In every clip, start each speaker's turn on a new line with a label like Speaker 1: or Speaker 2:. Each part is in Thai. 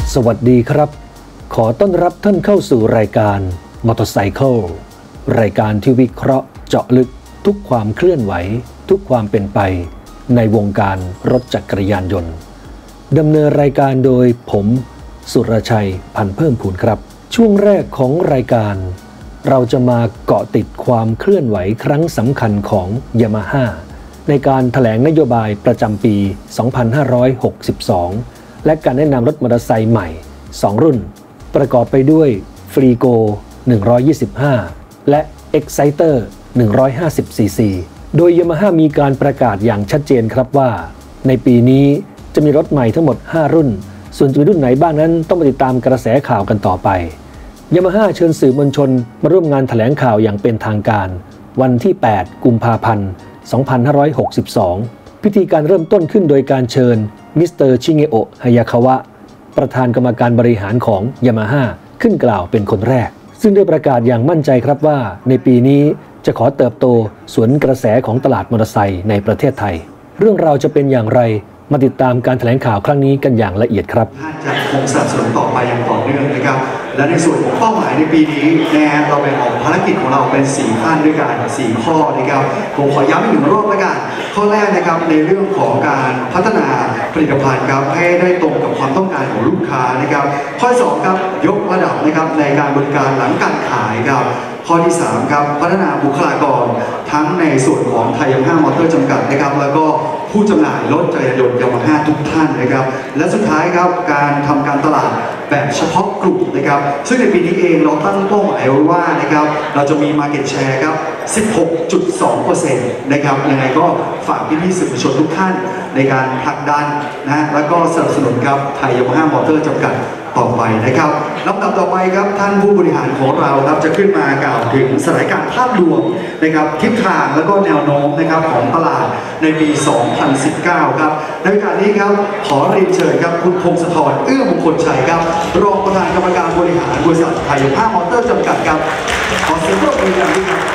Speaker 1: สวัสดีครับขอต้อนรับท่านเข้าสู่รายการ Motorcycle รายการที่วิเคราะห์เจาะลึกทุกความเคลื่อนไหวทุกความเป็นไปในวงการรถจักรยานยนต์ดำเนินรายการโดยผมสุรชัยพันเพิ่มพูนครับช่วงแรกของรายการเราจะมาเกาะติดความเคลื่อนไหวครั้งสำคัญของ Yamaha ในการแถลงนโยบายประจำปี 2562 และการแนะนำรถมอเตอร์ไซค์ใหม่ 2 รุ่นประกอบไปด้วย Freego 125 และ Exciter 150cc โดย Yamaha มีการประกาศอย่างชัดเจนครับว่าในปีนี้จะมีรถใหม่ทั้งหมด 5 รุ่นส่วนจะมีรุ่นไหนบ้างนั้นต้องมาติดตามกระแสข่าวกันต่อไป Yamaha เชิญสื่อมวลชนมาร่วมงานแถลงข่าวอย่างเป็นทางการวันที่ 8 กุมภาพันธ์ 2562 พิธีการเริ่มต้นขึ้นโดยการเชิญมิสเตอร์ชิเงโอะฮายาคาวะประธานกรรมการบริหารของ Yamaha ขึ้นกล่าวเป็นคนแรกซึ่งได้ประกาศอย่างมั่นใจครับว่าในปีนี้จะขอเติบโตสวนกระแสของตลาดมอเตอร์ไซค์ในประเทศไทยเรื่องราวจะเป็นอย่างไรมาติดตามการแถลงข่าวครั้งนี้กันอย่างละเอียดครับ
Speaker 2: จะคงสนับสนุนต่อไปอย่างต่อเนื่องนะครับและในส่วนของเป้าหมายในปีนี้นะเราแบ่งออกภารกิจของเราเป็น4ขั้นด้วยกัน4ข้อนะครับผมขอย้ำอีกหนึ่งรอบแล้วกันข้อแรกนะครับในเรื่องของการพัฒนาผลิตภัณฑ์ครับให้ได้ตรงกับความต้องการของลูกค้านะครับข้อ2ครับยกระดับนะครับในการบริการหลังการขายครับข้อที่3ครับพัฒนาบุคลากรทั้งในส่วนของไทยYamahaมอเตอร์จำกัดนะครับแล้วก็ผู้จำหน่ายรถจักรยานยนต์Yamahaทุกท่านนะครับและสุดท้ายครับการทำการตลาดแบบเฉพาะกลุ่มนะครับซึ่งในปีนี้เองเราตั้งเป้าหมายไว้ว่านะครับเราจะมี Market Share ครับ 16.2% นะครับยังไงก็ฝากพี่ๆสื่อมวลชนทุกท่านในการผลักดันนะแล้วก็สนับสนุนครับไทยYamahaมอเตอร์จำกัดต่อไปนะครับลำดับต่อไปครับท่านผู้บริหารของเราครับจะขึ้นมากล่าวถึงสถานการณ์ภาพรวมนะครับทิศทางและก็แนวโน้มนะครับของตลาดในปี 2019 ครับในโอกาสนี้ครับขอเรียนเชิญครับคุณพงศธรเอื้อมงคลชัยครับรองประธานกรรมการบริหารบริษัทไทยYamahaมอเตอร์จำกัดครับขอเสียงปรบมือดังๆครับ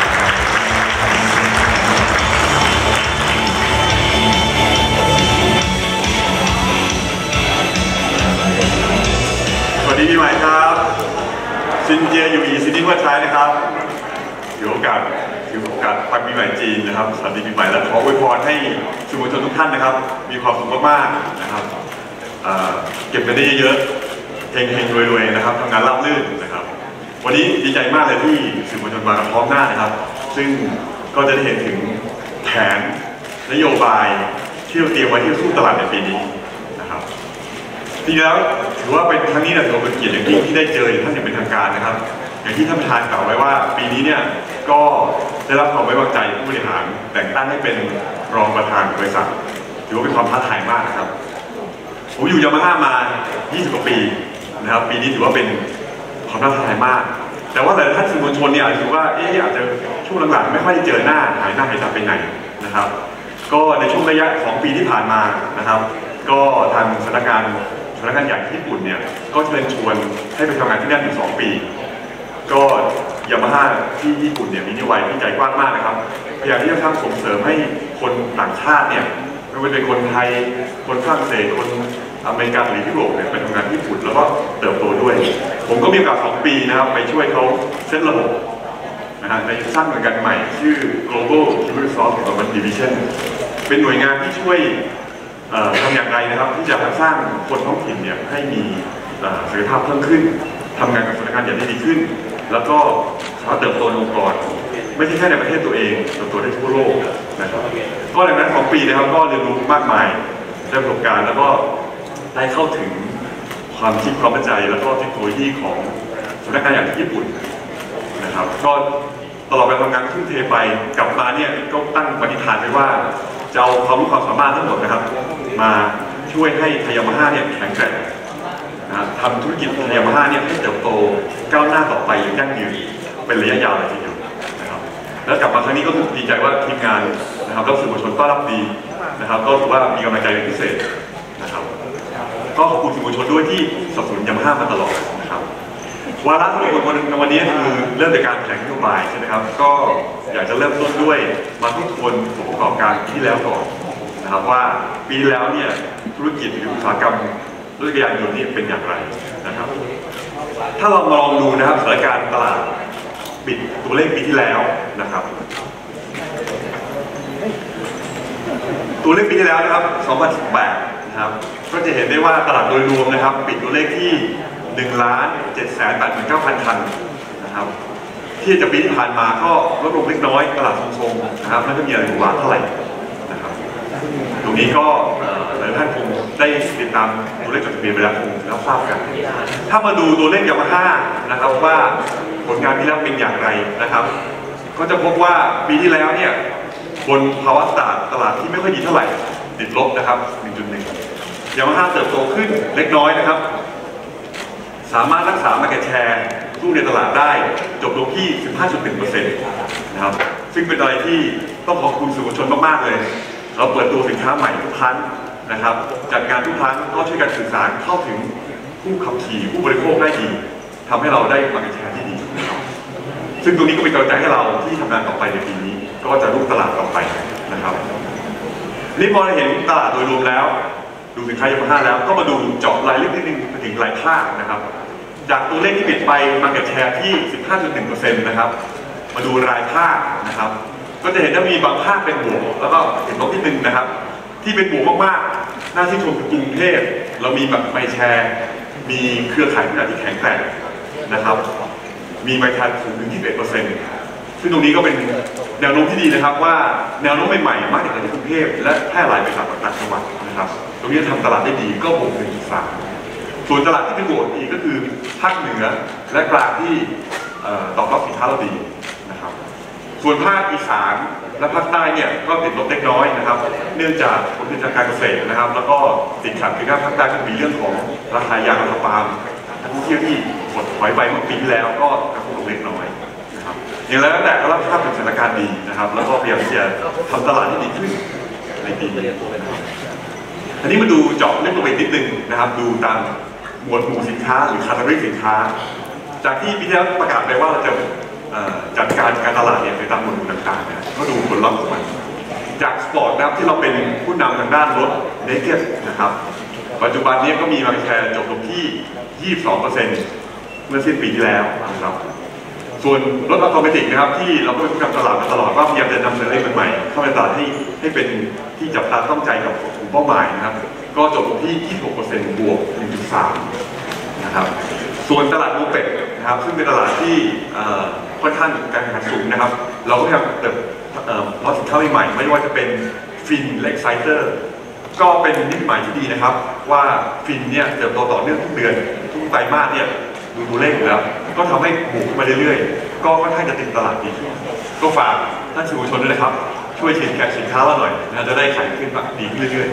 Speaker 3: สวัสดีปีใหม่ครับซินเจียอยู่อีซินนี่ว่าใช้นะครับถือโอกาสวันปีใหม่จีนนะครับสวัสดีปีใหม่และขออวยพรให้สื่อมวลชนทุกท่านนะครับมีความสุขมากๆนะครับเก็บเงินได้เยอะๆเฮงๆรวยๆนะครับทำงานราบรื่นนะครับวันนี้ดีใจมากเลยที่สื่อมวลชนมากันพร้อมหน้านะครับซึ่งก็จะได้เห็นถึงแผนนโยบายที่เราเตรียมไว้ที่สู้ตลาดในปีนี้นะครับจริงแล้วถือว่าเป็นครั้งนี้นะถือว่าเป็นเกียรติอย่างยิ่งที่ได้เจอท่านอย่างเป็นทางการนะครับอย่างที่ท่านประธานกล่าวไว้ว่าปีนี้เนี่ยก็ได้รับความไว้วางใจผู้บริหารแต่งตั้งให้เป็นรองประธานบริษัทถือว่าเป็นความท้าทายมากนะครับผมอยู่Yamahaมา20 กว่าปีนะครับปีนี้ถือว่าเป็นความท้าทายมากแต่ว่าหลายท่านสื่อมวลชนเนี่ยอาจจะคิดว่าอาจจะช่วงหลังๆไม่ค่อยได้เจอหน้าหายหน้าหายตาไปไหนนะครับก็ในช่วงระยะ2 ปีที่ผ่านมานะครับก็ทางสำนักงานใหญ่ที่ญี่ปุ่นเนี่ยก็เชิญชวนให้ไปทำงานที่นั่นอยู่2 ปีก็Yamahaที่ญี่ปุ่นเนี่ยมีนโยบายที่ใจกว้างมากนะครับพยายามที่จะส่งเสริมให้คนต่างชาติเนี่ยไม่ว่าจะเป็นคนไทยคนฝรั่งเศสคนอเมริกันหรือยุโรปเนี่ยไปทำงานที่ญี่ปุ่นแล้วก็เติบโตด้วยผมก็มีโอกาส2 ปีนะครับไปช่วยเขาเซตระบบนะฮะในสร้างหน่วยงานใหม่ชื่อ Global Human Resource Development Division เป็นหน่วยงานที่ช่วยทำอย่างไรนะครับที่จะสร้างคนท้องถิ่นเนี่ยให้มีศักยภาพเพิ่มขึ้นทำงานกับสถานการณ์อย่างได้ดีขึ้นแล้วก็สามารถเติบโตในองค์กรไม่ใช่แค่ในประเทศตัวเองเติบโตได้ทั่วโลกนะครับก็ดังนั้น2 ปีนะครับก็เรียนรู้มากมายได้ประสบการณ์แล้วก็ได้เข้าถึงความคิดความเข้าใจแล้วก็เทคโนโลยีของสถานการณ์อย่างที่ญี่ปุ่นนะครับก็ตลอดการทำงานทุ่มเทไปกลับมาเนี่ยก็ตั้งปณิธานไว้ว่าจะเอาความรู้ความสามารถทั้งหมดนะครับมาช่วยให้ไทยYamahaเนี่ยแข็งแกร่งนะทำธุรกิจไทยYamahaเนี่ยให้เติบโตก้าวหน้าต่อไปอย่างยั่งยืนเป็นระยะยาวเลยทีเดียวนะครับแล้วกลับมาครั้งนี้ก็ดีใจว่าทีมงานนะครับและสื่อมวลชนต้อนรับดีนะครับก็ถือว่ามีกำลังใจเป็นพิเศษนะครับก็ขอบคุณสื่อมวลชนด้วยที่สนับสนุนYamahaมาตลอดนะครับวาระสำคัญในวันนี้คือเริ่มจากการแถลงนโยบายใช่ไหมครับก็อยากจะเริ่มต้นด้วยมาทบทวนผลประกอบการปีที่แล้วก่อนนะครับว่าปีแล้วเนี่ยธุรกิจหรืออุตสาหกรรมรถจักรยานยนต์นี่เป็นอย่างไรนะครับถ้าเรามาลองดูนะครับสถานการณ์ตลาดปิดตัวเลขปีที่แล้วนะครับตัวเลขปีที่แล้วนะครับ2018นะครับก็จะเห็นได้ว่าตลาดโดยรวมนะครับปิดตัวเลขที่ 1,789,000 คันนะครับที่จะปีที่ผ่านมาก็ลดลงเล็กน้อยตลาดทรงๆนะครับไม่ได้มีอะไรหวือหวาเท่าไหร่นะครับตรงนี้ก็หลายท่านคงได้ติดตามตัวเลขจดทะเบียนไปแล้วคงรับทราบกันถ้ามาดูตัวเลขยามาฮ่านะครับว่าผลงานปีแล้วเป็นอย่างไรนะครับก็จะพบว่าปีที่แล้วเนี่ยบนภาวะตลาดที่ไม่ค่อยดีเท่าไหร่ติดลบนะครับ 1.1 ยามาฮ่าเติบโตขึ้นเล็กน้อยนะครับสามารถรักษา market share สู้ในตลาดได้จบลงที่ 15.1% นะครับซึ่งเป็นอะไรที่ต้องขอบคุณสื่อมวลชนมากๆเลยเราเปิดตัวสินค้าใหม่ทุกครั้งนะครับจัดงานทุกครั้งก็ช่วยกันสื่อสารเข้าถึงผู้ขับขี่ผู้บริโภคได้ดีทำให้เราได้ market share ที่ดีซึ่งตรงนี้ก็เป็นกำลังใจให้เราที่ทำงานต่อไปในปีนี้ก็จะรุ่งตลาดต่อไปนะครับนี่พอเราเห็นตลาดโดยรวมแล้วดูสินค้ายามาฮ่าแล้วก็มาดูเจาะรายลึกนิดนึงถึงรายภาคนะครับจากตัวเลขที่ปิดไป market share ที่ 15.1% นะครับมาดูรายภาคนะครับก็จะเห็นว่ามีบางภาคเป็นบวกแล้วก็ติดลบนิดนึงนะครับที่เป็นบวกมากๆน่าที่ชมคือกรุงเทพเรามีแบบไมแชร์มีเครือข่ายที่แข็งแกร่งนะครับมีไมแชร์สูงถึง 21%ซึ่งตรงนี้ก็เป็นแนวโน้มที่ดีนะครับว่าแนวโน้มใหม่ๆมากจากที่กรุงเทพและแพร่หลายไปต่างจังหวัดนะครับตรงนี้ทำตลาดได้ดีก็บวก1.3ส่วนตลาดที่เป็นบวกอีกก็คือภาคเหนือและกลางที่ตอบรับสินค้าเราดีนะครับส่วนภาคอีสานและภาคใต้เนี่ยก็ติดลบเล็กน้อยนะครับเนื่องจากผลผลิตทางการเกษตรนะครับแล้วก็ติดขัดคือภาคใต้ก็มีเรื่องของราคายางราคาปาล์มนักท่องเที่ยวที่หดถอยไปเมื่อปีที่แล้วก็กระทบลงเล็กน้อยนะครับอย่างไรก็แต่ก็รับทราบถึงสถานการณ์ดีนะครับแล้วก็พยายามที่จะทำตลาดที่ดีขึ้นในปีนี้อันนี้มาดูเจาะเรื่องตัวเองนิดนึงนะครับดูตามหมวดหมู่สินค้าหรือคาตาล็อกสินค้าจากที่ปีที่แล้วประกาศไปว่าเราจะจัดการตลาดเนี่ยไปตามหมวดหมู่ต่างๆเนี่ยก็ดูผลลัพธ์ของมันจากสปอร์ตนะครับที่เราเป็นผู้นำทางด้านรถเนเก็ตนะครับปัจจุบันนี้ก็มีมาร์เก็ตแชร์จบลงที่ 22% เมื่อสิ้นปีที่แล้วนะครับส่วนรถออโตเมติกนะครับที่เราก็เป็นผู้นำตลาดมาตลอดว่าพยายามจะนำเสนออะไรใหม่ๆเข้าไปตลาดให้เป็นที่จับตาต้องใจกับกลุ่มเป้าหมายนะครับก็จบลงที่ 26% บวก 1.3 นะครับส่วนตลาดโมเป็ดนะครับซึ่งเป็นตลาดที่ค่อนข้างการแข่งขันสูงนะครับเราก็พยายามเติบรถสินค้าใหม่ๆไม่ว่าจะเป็นฟินและไซเตอร์ก็เป็นนิมิตหมายที่ดีนะครับว่าฟินเนี่ยเติบโตต่อเนื่องทุกเดือนทุกไตรมาสเนี่ยดูตัวเลขอยู่แล้วก็ทำให้หมู่ขึ้นมาเรื่อยๆก็ค่อนข้างจะติดตลาดดีก็ฝากท่านสื่อมวลชนด้วยนะครับช่วยเชียร์แขกสินค้าเราหน่อยนะจะได้ขายขึ้นแบบดีขึ้นเรื่อย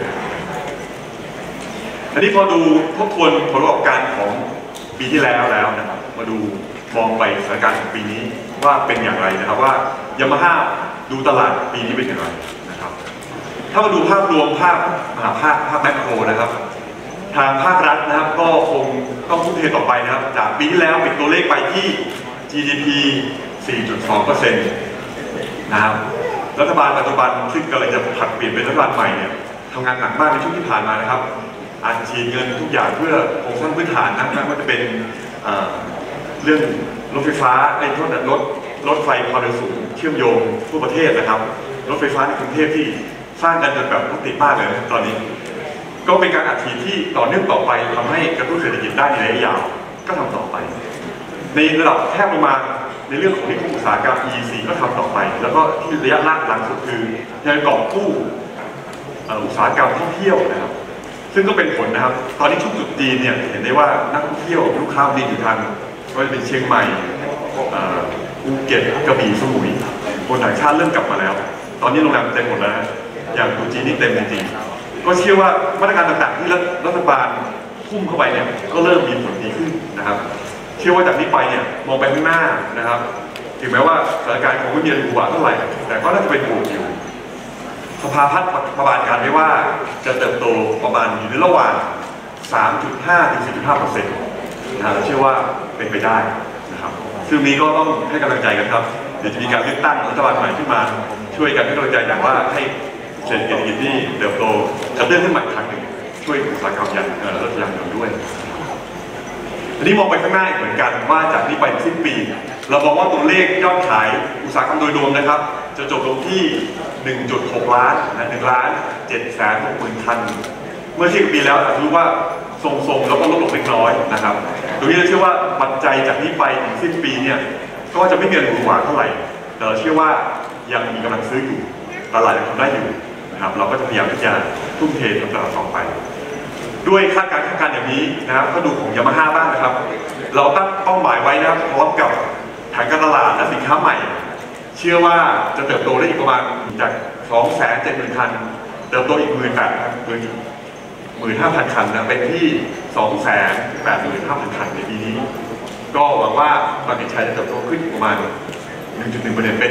Speaker 3: ๆอันนี้พอดูทบทวนผลประกอบการของปีที่แล้วนะครับมาดูมองไปสถานการณ์ของปีนี้ว่าเป็นอย่างไรนะครับว่ายามาฮ่าดูตลาดปีนี้เป็นอย่างไรนะครับถ้ามาดูภาพรวมภาพแมคโครนะครับทางภาครัฐนะครับก็คงต้องทุ่มเทต่อไปนะครับจากปีที่แล้วปิดตัวเลขไปที่ GDP 4.2% นะครับรัฐบาลปัจจุบันซึ่งกำลังจะผลัดเปลี่ยนเป็นรัฐบาลใหม่เนี่ยทำงานหนักมากในช่วงที่ผ่านมานะครับอัดฉีดเงินทุกอย่างเพื่อโครงสร้างพื้นฐานนะครับว่าจะเป็นเรื่องรถไฟฟ้าในรถไฟความเร็วสูงเชื่อมโยงทั่วประเทศนะครับรถไฟฟ้าในกรุงเทพที่สร้างกันจนแบบรถติดมากเลยนะตอนนี้ก็เป็นการอัดฉีดที่ต่อเนื่องต่อไปทำให้กระตุ้นเศรษฐกิจได้ในระยะยาวก็ทำต่อไปในระดับแคบลงมาในเรื่องของนิคมอุตสาหกรรม EEC ก็ทำต่อไปแล้วก็ที่ระยะหลังสุดคือการกอบกู้อุตสาหกรรมท่องเที่ยวนะครับซึ่งก็เป็นผลนะครับตอนนี้ช่วงจุดจีนเนี่ยเห็นได้ว่านักท่องเที่ยวลูกค้าดีอยู่ทางก็จะเป็นเชียงใหม่ภูเก็ตกระบี่สมุยคนต่างชาติเริ่มกลับมาแล้วตอนนี้โรงแรมเต็มหมดแล้วอย่างตุจีนนี่เต็มจริงๆก็เชื่อว่ามาตรการต่างๆที่รัฐบาลทุ่มเข้าไปเนี่ยก็เริ่มมีผลดีขึ้นนะครับเชื่อว่าจากนี้ไปเนี่ยมองไปข้างหน้านะครับถึงแม้ว่าสถานการณ์คงไม่มีอะไรหวือหวาเท่าไหร่แต่ก็น่าจะเป็นบวกอยู่สภาพัฒน์ประมาณการไว้ว่าจะเติบโตประมาณอยู่ในระหว่าง 3.5 ถึง 4.5% นะเชื่อว่าเป็นไปได้นะครับซึ่งนี้ก็ต้องให้กำลังใจกันครับเดี๋ยวจะมีการเลือกตั้งรัฐบาลใหม่ขึ้นมาช่วยกันให้กำลังใจอย่างว่าให้เศรษฐกิจที่เติบโตกระเตื้องขึ้นใหม่ครั้งหนึ่งช่วยอุตสาหกรรมรถยานยนต์ด้วยทีนี้มองไปข้างหน้าเหมือนกันว่าจากนี้ไปสิ้นปีเราบอกว่าตัวเลขยอดขายอุตสาหกรรมโดยรวมนะครับจะจบลงที่ 1.6 ล้านนะ1,760,000 คันเมื่อเทียบกับปีแล้วอาจจะรู้ว่าทรงๆแล้วก็ลดลงเล็กน้อยนะครับตรงนี้เราเชื่อว่าปัจจัยจากนี้ไปถึงสิ้นปีเนี่ยก็จะไม่เกินหวือหวาเท่าไหร่แต่เราเชื่อว่ายังมีกำลังซื้ออยู่ตลาดยังทำได้อยู่นะครับเราก็จะพยายามที่จะทุ่มเททำตลาดต่อไปด้วยคาดการณ์อย่างนี้นะครับก็ดูของยามาฮ่าบ้างนะครับเราตั้งเป้าหมายไว้นะครับพร้อมกับแผนการตลาดและสินค้าใหม่เชื่อว่าจะเติบโตได้อีกประมาณจาก 270,000 คันเติบโตอีก 15,000 คันนะเป็นที่ 285,000 คันในปีนี้ก็หวังว่าตลาดชัยจะเติบโตขึ้นประมาณ 1.1% เป็น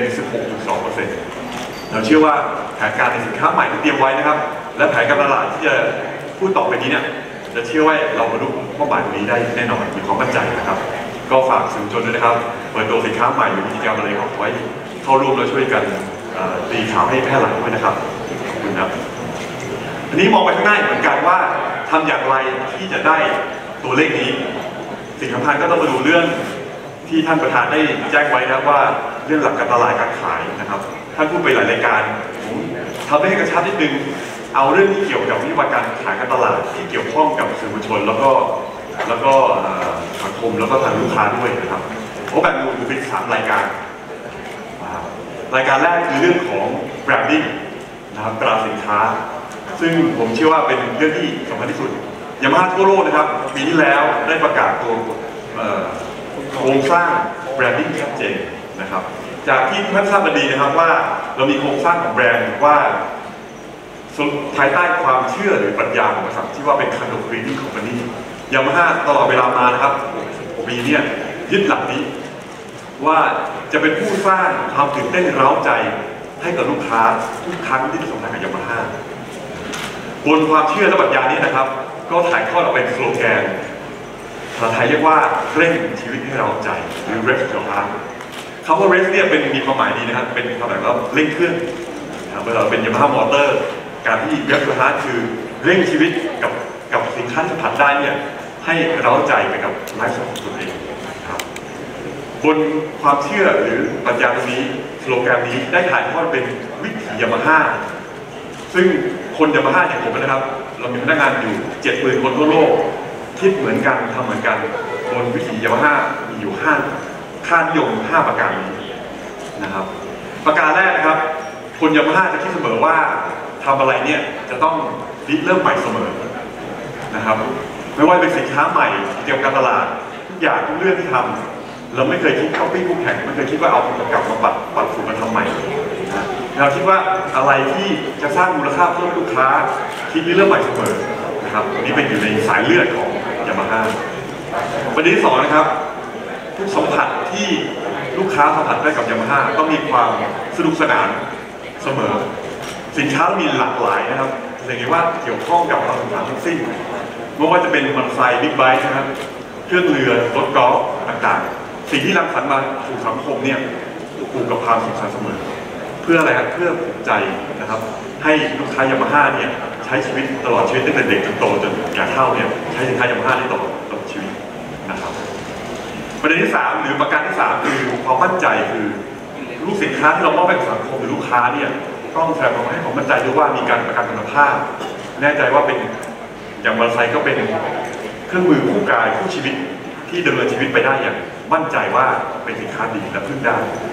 Speaker 3: 16.2%เราเชื่อว่าแผนการในสินค้าใหม่ที่เตรียมไว้นะครับและแผนการตลาดที่จะพูดต่อไปนี้เนี่ยจะเชื่อว่าเราบรรลุเป้าหมายตรงนี้ได้แน่นอนมีความมั่นใจนะครับก็ฝากสื่อมวลชนด้วยนะครับเปิดตัวสินค้าใหม่หรือกิจกรรมอะไรขอไว้เข้าร่วมและช่วยกันตีข่าวให้แพร่หลายด้วยนะครับขอบคุณครับทีนี้มองไปข้างหน้าเหมือนกันว่าทำอย่างไรที่จะได้ตัวเลขนี้สิ่งสำคัญก็ต้องมาดูเรื่องที่ท่านประธานได้แจ้งไว้นะว่าเรื่องหลักการตลาดการขายนะครับท่านพูดไปหลายรายการผมทำให้กระชับนิดนึงเอาเรื่องที่เกี่ยวกับวิธีการขายการตลาดที่เกี่ยวข้องกับสื่อมวลชนแล้วก็สังคมแล้วก็ทางลูกค้าด้วยนะครับเพราะแบ่งดูเป็น3 รายการรายการแรกคือเรื่องของ branding นะครับตราสินค้าซึ่งผมเชื่อว่าเป็นเรื่องที่สำคัญที่สุดยามาฮ่าทั่วโลกนะครับปีที่แล้วได้ประกาศตัวโครงสร้าง branding ชัดเจนนะครับจากที่ท่านทราบดีนะครับว่าเรามีโครงสร้างของแบรนด์ว่าภายใต้ความเชื่อหรือปรัชญาของบริษัทที่ว่าเป็น Kind of Breeding Company ยามาฮ่าตลอดเวลามานะครับปีนี้ยึดหลักนี้ว่าจะเป็นผู้สร้างความตื่นเต้นเร้าใจให้กับลูกค้าทุกครั้งที่จะสัมผัสกับยามาฮ่าบนความเชื่อและปรัชญานี้นะครับก็ถ่ายทอดออกเป็นสโลแกนภาษาไทยเรียกว่าเร่งชีวิตให้เร้าใจหรือ Race Your Heart คำว่า Race เนี่ยมีความหมายดีนะครับเป็นความหมายว่าเร่งเครื่องเวลาเป็นยามาฮ่ามอเตอร์การที่ Race Your Heart คือเร่งชีวิตกับสินค้าที่สัมผัสได้เนี่ยให้เร้าใจไปกับไลฟ์สไตล์ของตัวเองครับบนความเชื่อหรือปรัชญาตรงนี้สโลแกนนี้ได้ถ่ายทอดเป็นวิถียามาฮ่าซึ่งคนยามาฮ่าอย่างผมนะครับเรามีพนักงานอยู่ 70,000 คนทั่วโลกคิดเหมือนกันทำเหมือนกันบนวิถียามาฮ่ามีอยู่ค่านิยม5 ประการนี้นะครับประการแรกนะครับคนยามาฮ่าจะคิดเสมอว่าทำอะไรเนี่ยจะต้องริเริ่มใหม่เสมอนะครับไม่ว่าเป็นสินค้าใหม่เกี่ยวกับการตลาดทุกอย่างทุกเรื่องที่ทำเราไม่เคยคิดเข้าปี้คู่แข่งไม่เคยคิดว่าเอากลับมาปรับสูตรมาทำใหม่เราคิดว่าอะไรที่จะสร้างมูลค่าเพิ่มลูกค้าคิดริเริ่มใหม่เสมอนะครับนี่เป็นอยู่ในสายเลือดของยามาฮ่าประเด็นที่2นะครับทุกสัมผัสที่ลูกค้าสัมผัสได้กับยามาฮ่าต้องมีความสนุกสนานเสมอสินค้ามีหลากหลายนะครับแสดงว่าเกี่ยวข้องกับความสนุกสนานทั้งสิ้นไม่ว่าจะเป็นมอเตอร์ไซค์บิ๊กไบค์นะครับเครื่องเรือรถกอล์ฟต่างๆสิ่งที่รังสรรค์มาสู่สังคมเนี่ยผูกกับความสุขสันต์เสมอเพื่ออะไรครับเพื่อภูมิใจนะครับให้ลูกค้ายามาฮ่าเนี่ยใช้ชีวิตตลอดชีวิตตั้งแต่เด็กจนโตจนแก่เฒ่าเนี่ยใช้สินค้ายามาฮ่าได้ตลอดชีวิตนะครับประเด็นที่3หรือประการที่3คือความมั่นใจคือลูกสินค้าที่เรามอบให้กับสังคมหรือลูกค้าเนี่ยต้องแสดงความให้ความมั่นใจด้วยว่ามีการประกันคุณภาพแน่ใจว่าเป็นอย่างมอเตอร์ไซค์ก็เป็นเครื่องมือคู่กายคู่ชีวิตที่ดำเนินชีวิตไปได้อย่างมั่นใจว่าเป็นสินค้าดีและพึ่งได้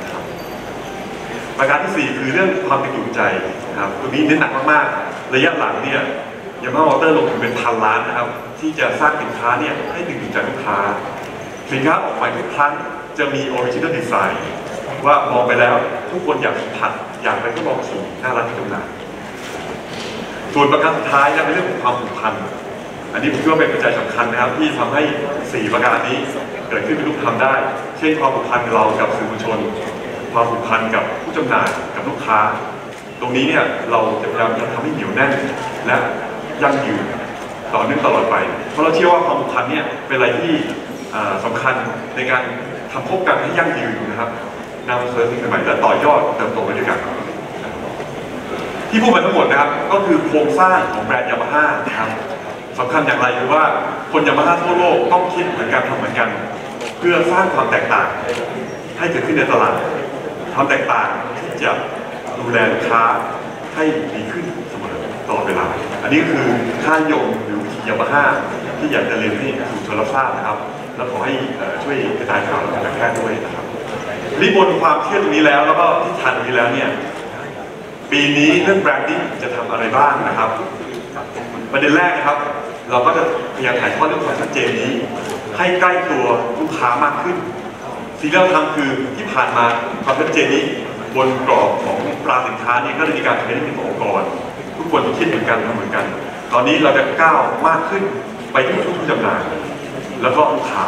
Speaker 3: ประการที่4คือเรื่องความเป็นอยู่ใจนะครับตัวนี้เน้นหนักมากๆระยะหลังเนี่ยยามาฮ่ามอเตอร์ลงทุนเป็น1,000 ล้านนะครับที่จะสร้างสินค้าเนี่ยให้ดึงดูดใจลูกค้าสินค้าออกมาทุกครั้งจะมี original design ว่ามองไปแล้วทุกคนอยากสัมผัสอยากไปทดลองขี่น่ารักที่ตรงนั้นส่วนประการสุดท้ายเป็นเรื่องของความผูกพันอันนี้ผมคิดว่าเป็นปัจจัยสำคัญนะครับที่ทำให้4 ประการนี้เกิดขึ้นเป็นรูปธรรมได้เช่นความผูกพันเรากับสื่อมวลชนความผูกพันกับผู้จำหน่ายกับลูกค้าตรงนี้เนี่ยเราจะพยายามทำให้เหนียวแน่นและยั่งยืนต่อเนื่องตลอดไปเพราะเราเชื่อว่าความผูกพันเนี่ยเป็นอะไรที่สำคัญในการทำพบกันให้ยั่งยืนนะครับนำเสนอสิ่งใหม่และต่อยอดเติบโตไปด้วยกันที่พูดมาทั้งหมดนะครับก็คือโครงสร้างของแบรนด์ยามาฮ่านะครับสำคัญอย่างไรคือว่าคนยามาฮ่าทั่วโลกต้องคิดเหมือนกันทำเหมือนกันเพื่อสร้างความแตกต่างให้เกิดขึ้นในตลาดความแตกต่างที่จะดูแลลูกค้าให้ดีขึ้นเสมอตลอดเวลาอันนี้ก็คือค่านิยมหรือวิธียามาฮ่าที่อยากจะเรียนให้สู่ชนรับทราบนะครับแล้วขอให้ช่วยกระจายข่าวและแพทย์ด้วยนะครับรีบนความเชื่อตรงนี้แล้วแล้วก็ที่ทันตรงนี้แล้วเนี่ยปีนี้เรื่องแบรนดิ้งจะทำอะไรบ้างนะครับประเด็นแรกนะครับเราก็จะพยายามถ่ายทอดเรื่องความชัดเจนนี้ให้ใกล้ตัวลูกค้ามากขึ้นสิ่งที่เราทำคือที่ผ่านมาความชัดเจนนี้บนกรอบของตราสินค้านี้ก็จะมีการเทรนนิ่งขององค์กรทุกคนคิดเหมือนกันทำเหมือนกันตอนนี้เราจะก้าวมากขึ้นไปที่ผู้จำหน่ายแล้วก็ลูกค้า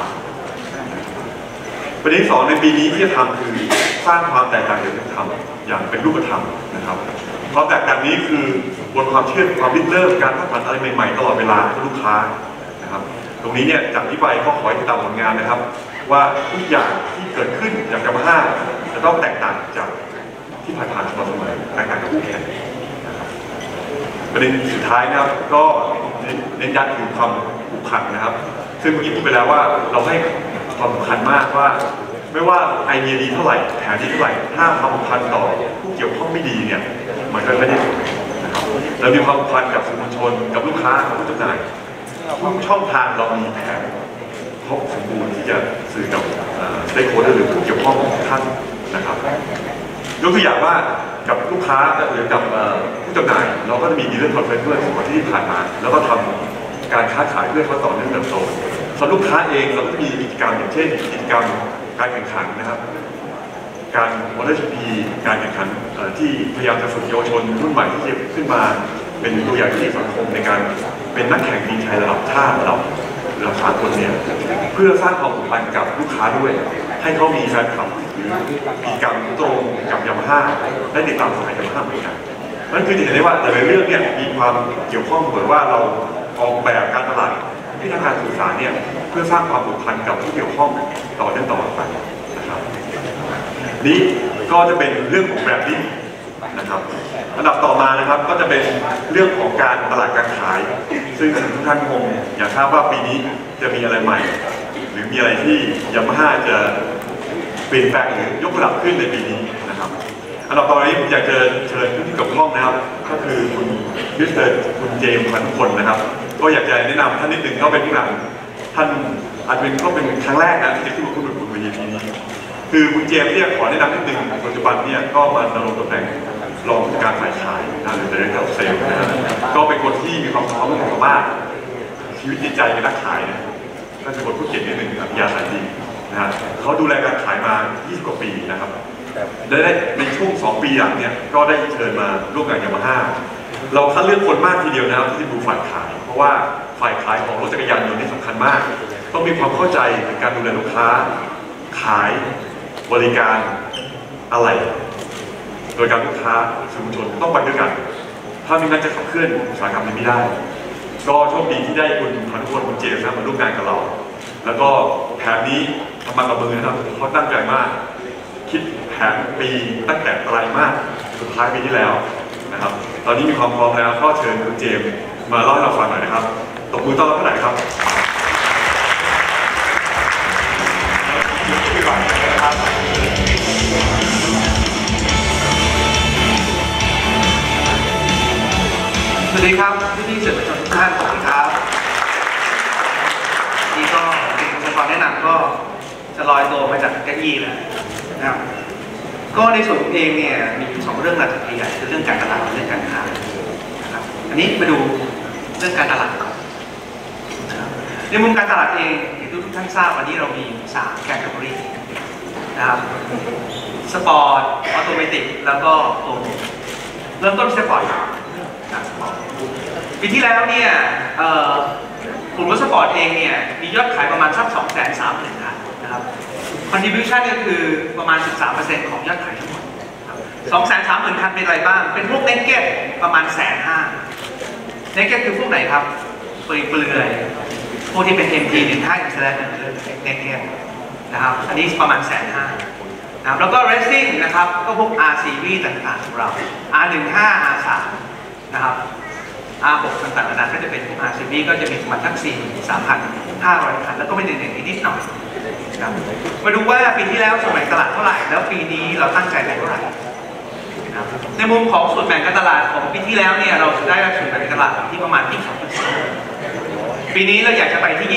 Speaker 3: ประเด็นที่2ในปีนี้ที่จะทำคือสร้างความแตกต่างอย่างเป็นรูปธรรมนะครับความแตกต่างนี้คือบนความเชื่อความริเริ่มการพัฒนาอะไรใหม่ๆตลอดเวลากับลูกค้านะครับตรงนี้เนี่ยจากนี้ไปก็ขอให้ติดตามผลงานนะครับว่าทุกอย่างที่เกิดขึ้นจากยามาฮ่าจะต้องแตกต่างจากที่ผ่านๆมาเสมอแตกต่างกับคู่แข่งนะครับประเด็นสุดท้ายนะครับก็เน้นย้ำถึงความผูกพันนะครับซึ่งเมื่อกี้พูดไปแล้วว่าเราให้ความสำคัญมากว่าไม่ว่าไอเดียดีเท่าไหร่แผนดีเท่าไหร่ถ้าความผูกพันต่อผู้เกี่ยวข้องไม่ดีเนี่ยมันก็ไม่ได้นะครับเรามีความผูกพันกับสื่อมวลชนกับลูกค้ากับผู้จำหน่ายทุกช่องทางเรามีแผนครบสมบูรณ์ที่จะสื่อกับสเต็กโฮลเดอร์หรือผู้เกี่ยวข้องของท่านนะครับยกตัวอย่างว่ากับลูกค้าหรือกับผู้จำหน่ายเราก็จะมีดีลเลอร์คอนเฟอเรนซ์ด้วยส่วนที่ผ่านมาแล้วก็ทำการค้าขายเพื่อเขาต่อเนื่องเติบโตสำหรับลูกค้าเองเราก็จะมีกิจกรรมอย่างเช่นกิจกรรมการแข่งขันนะครับการวอลเลย์พีการแข่งขันที่พยายามจะฝึกเยาวชนรุ่นใหม่ที่จะขึ้นมาเป็นตัวอย่างที่สังคมในการเป็นนักแข่งทีมชายระดับชาติระดับสากลเนี่ยเพื่อสร้างความผูกพันกับลูกค้าด้วยให้เขามีแฟนคลับหรือกิจกรรมตรงกับยามาฮ่าได้ติดตามสายยามาฮ่าเหมือนกันนั่นคือจะเห็นได้ว่าแต่ละเรื่องเนี่ยมีความเกี่ยวข้องเหมือนว่าเราออกแบบการตลาดที่ทางการสื่อสารเนี่ยเพื่อสร้างความผูกพันกับผู้เกี่ยวข้องต่อเนื่องต่อไปนะครับนี้ก็จะเป็นเรื่องของแบรนดิ้งนะครับอันดับต่อมานะครับก็จะเป็นเรื่องของการตลาดการขายซึ่งทุกท่านคงอยากทราบว่าปีนี้จะมีอะไรใหม่หรือมีอะไรที่ยามาฮ่าจะเปลี่ยนแปลงหรือยกระดับขึ้นในปีนี้นะครับอันดับต่อไปนี้ผมอยากจะเชิญผู้ที่เกี่ยวข้องนะครับก็คือคุณมิสเตอร์คุณเจมส์ทุกคนนะครับก็อยากจะแนะนำท่านนิดหนึ่งก็เป็นผู้หลังท่านอาจก็เป็นครั้งแรกนะที่จะขึ้นมาพูดบนเวทีนี้คือคุณเจมส์เนี่ยขอแนะนำนิดหนึ่งปัจจุบันเนี่ยก็มาดำรงตำแหน่งรองผู้จัดการฝ่ายขายหรือ Director of Sales นะก็เป็นคนที่มีความพร้อมมากชีวิตจิตใจเป็นนักขายนะก็จะเป็นคนผู้เก่งนิดหนึ่งอัธยาศัยดีนะฮะเขาดูแลการขายมา20 กว่าปีนะครับได้ในช่วง2 ปีหลังเนี่ยก็ได้เชิญมาร่วมงานยามาฮ่าเราคัดเลือกคนมากทีเดียวนะครับที่จะดูฝ่ายขายเพราะว่าฝ่ายขายของรถจักรยานยนต์นี่สำคัญมากต้องมีความเข้าใจในการดูแลลูกค้าขายบริการอะไรโดยการลูกค้าสื่อมวลชนต้องไปด้วยกันถ้าไม่งั้นจะขับเคลื่อนอุตสาหกรรมนี้ไม่ได้ก็โชคดีที่ได้คุณพานุพลคุณเจมส์มาร่วมงานกับเราแล้วก็แผนนี้ทำมากับมือนะครับเขาตั้งใจมากคิดแผนปีตั้งแต่ไตรมาสสุดท้ายปีที่แล้วนะครับตอนนี้มีความพร้อมแล้วก็เชิญคุณเจมส์มาเล่าให้เราฟังหน่อยนะครับตบมือต้อนรับเท่าไหร่ครับ
Speaker 4: สวัสดีครับพี่ๆสื่อมวลชนทุกท่านสวัสดีครับนี่ก็เป็นความแนะนำก็จะลอยตัวมาจากเก้าอี้แล้วนะครับก็ในส่วนเองเนี่ยมี2 เรื่องหลักใหญ่คือเรื่องการตลาดและเรื่องการค้านะครับอันนี้มาดูเรื่องการตลาดก่อนในมุมการตลาดเองอย่างที่ทุกท่านทราบวันนี้เรามี3 แคตตาล็อกนะครับสปอร์ตออโตเมติกแล้วก็โตเริ่มต้นสปอร์ตปีที่แล้วเนี่ยกลุ่มรถสปอร์ตเองเนี่ยมียอดขายประมาณสัก 230,000 คันนะครับ contribution ก็คือประมาณ 13% ของยอดขายทั้งหมด 230,000 คันเป็นอะไรบ้างเป็นพวกเน็กเก็ตประมาณ 150,000 เน็กเก็ตคือพวกไหนครับเปลือยพวกที่เป็น MT 15 อินสแลนด์เน็กเก็ตนะครับอันนี้ประมาณ 150,000 นะครับแล้วก็ racing นะครับก็พวก R series ต่างๆของเรา R15 R3 นะครับ R6 ต่างๆนานาก็จะเป็น R Series ก็จะมีประมาณทั้ง 43,500 คันแล้วก็ไม่เด่นๆนิดหน่อยครับมาดูว่าปีที่แล้วส่วนแบ่งตลาดเท่าไหร่แล้วปีนี้เราตั้งใจแบ่งเท่าไหร่ในมุมของส่วนแบ่งการตลาดของปีที่แล้วเนี่ยเราได้ส่วนแบ่งการตลาดที่ประมาณ 22% ปีนี้เราอยากจะไปที่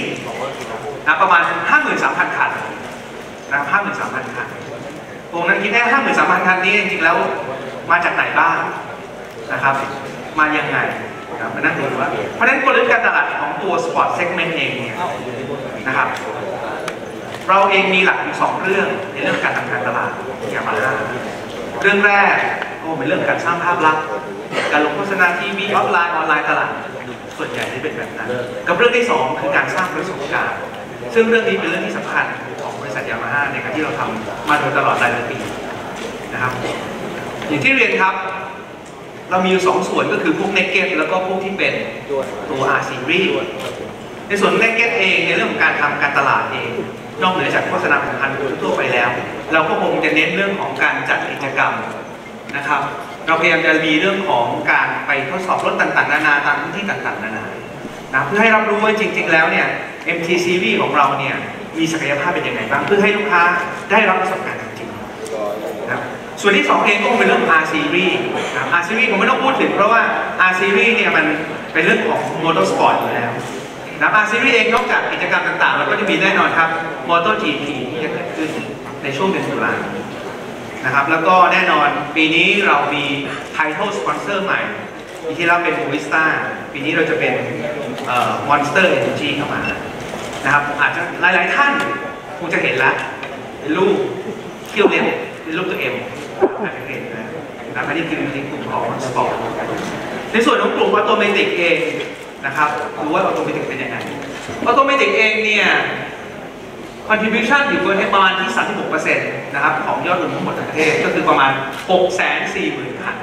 Speaker 4: 24 นะประมาณ 53,000 คันนะครับ 53,000 คันตรงนั้นคิดได้ 53,000 คันนี้จริงๆแล้วมาจากไหนบ้างนะครับมายังไงนะครับมานั่งดูว่าเพราะฉะนั้นกลยุทธ์การตลาดของตัว Sport Segment เองเนี่ยนะครับเราเองมีหลักอยู่2เรื่องในเรื่องการทำการตลาดยามาฮ่าเรื่องแรกเป็นเรื่องการสร้างภาพลักษณ์การลงโฆษณาทีวีออฟไลน์ออนไลน์ตลาดส่วนใหญ่ที่เป็นแบบนั้นกับเรื่องที่2คือการสร้างประสบการณ์ซึ่งเรื่องนี้เป็นเรื่องที่สำคัญของบริษัทยามาฮ่าในการที่เราทำมาโดยตลอดหลายปีนะครับอย่างที่เรียนครับเรามีอยู่2ส่วนก็คือพวก Naked แล้วก็พวกที่เป็นตัว R Series ในส่วน Naked เองในเรื่องของการทำการตลาดเองนอกเหนือจากโฆษณาผลิตภัณฑ์ทั่วไปแล้วเราก็คงจะเน้นเรื่องของการจัดกิจกรรมนะครับเราพยายามจะมีเรื่องของการไปทดสอบรถต่างๆนานาตามพื้นที่ต่างๆนานาเพื่อให้รับรู้ว่าจริงๆแล้วเนี่ย MT Series ของเราเนี่ยมีศักยภาพเป็นยังไงบ้างเพื่อให้ลูกค้าได้รับประสบการณ์จริงๆนะส่วนที่2เองก็เป็นเรื่อง R Series R Series ผมไม่ต้องพูดถึงเพราะว่า R Series เนี่ยมันเป็นเรื่องของ Motorsport อยู่แล้วนะ R Series เองนอกจากกิจกรรมต่างๆเราก็จะมีแน่นอนครับ MotoGP ที่จะเกิดขึ้นในช่วงเดือนตุลาคมนะครับแล้วก็แน่นอนปีนี้เรามี Title Sponsor ใหม่ปีที่แล้วเป็น Movistar ปีนี้เราจะเป็นMonster Energy เข้ามานะครับอาจจะหลายๆท่านคงจะเห็นแล้วเป็นรูปเขี้ยวเล็บเป็นรูปตัวเอ็มอาจจะเห็นนะครับอันนี้คือในกลุ่มของสปอร์ตในส่วนของกลุ่มออโตเมติกเองนะครับดูว่าออโตเมติกเป็นยังไงออโตเมติกเองเนี่ย contribution อยู่ประมาณที่ 36% นะครับของยอดรวมทั้งหมดทั้งประเทศก็คือประมาณ 640,000 คัน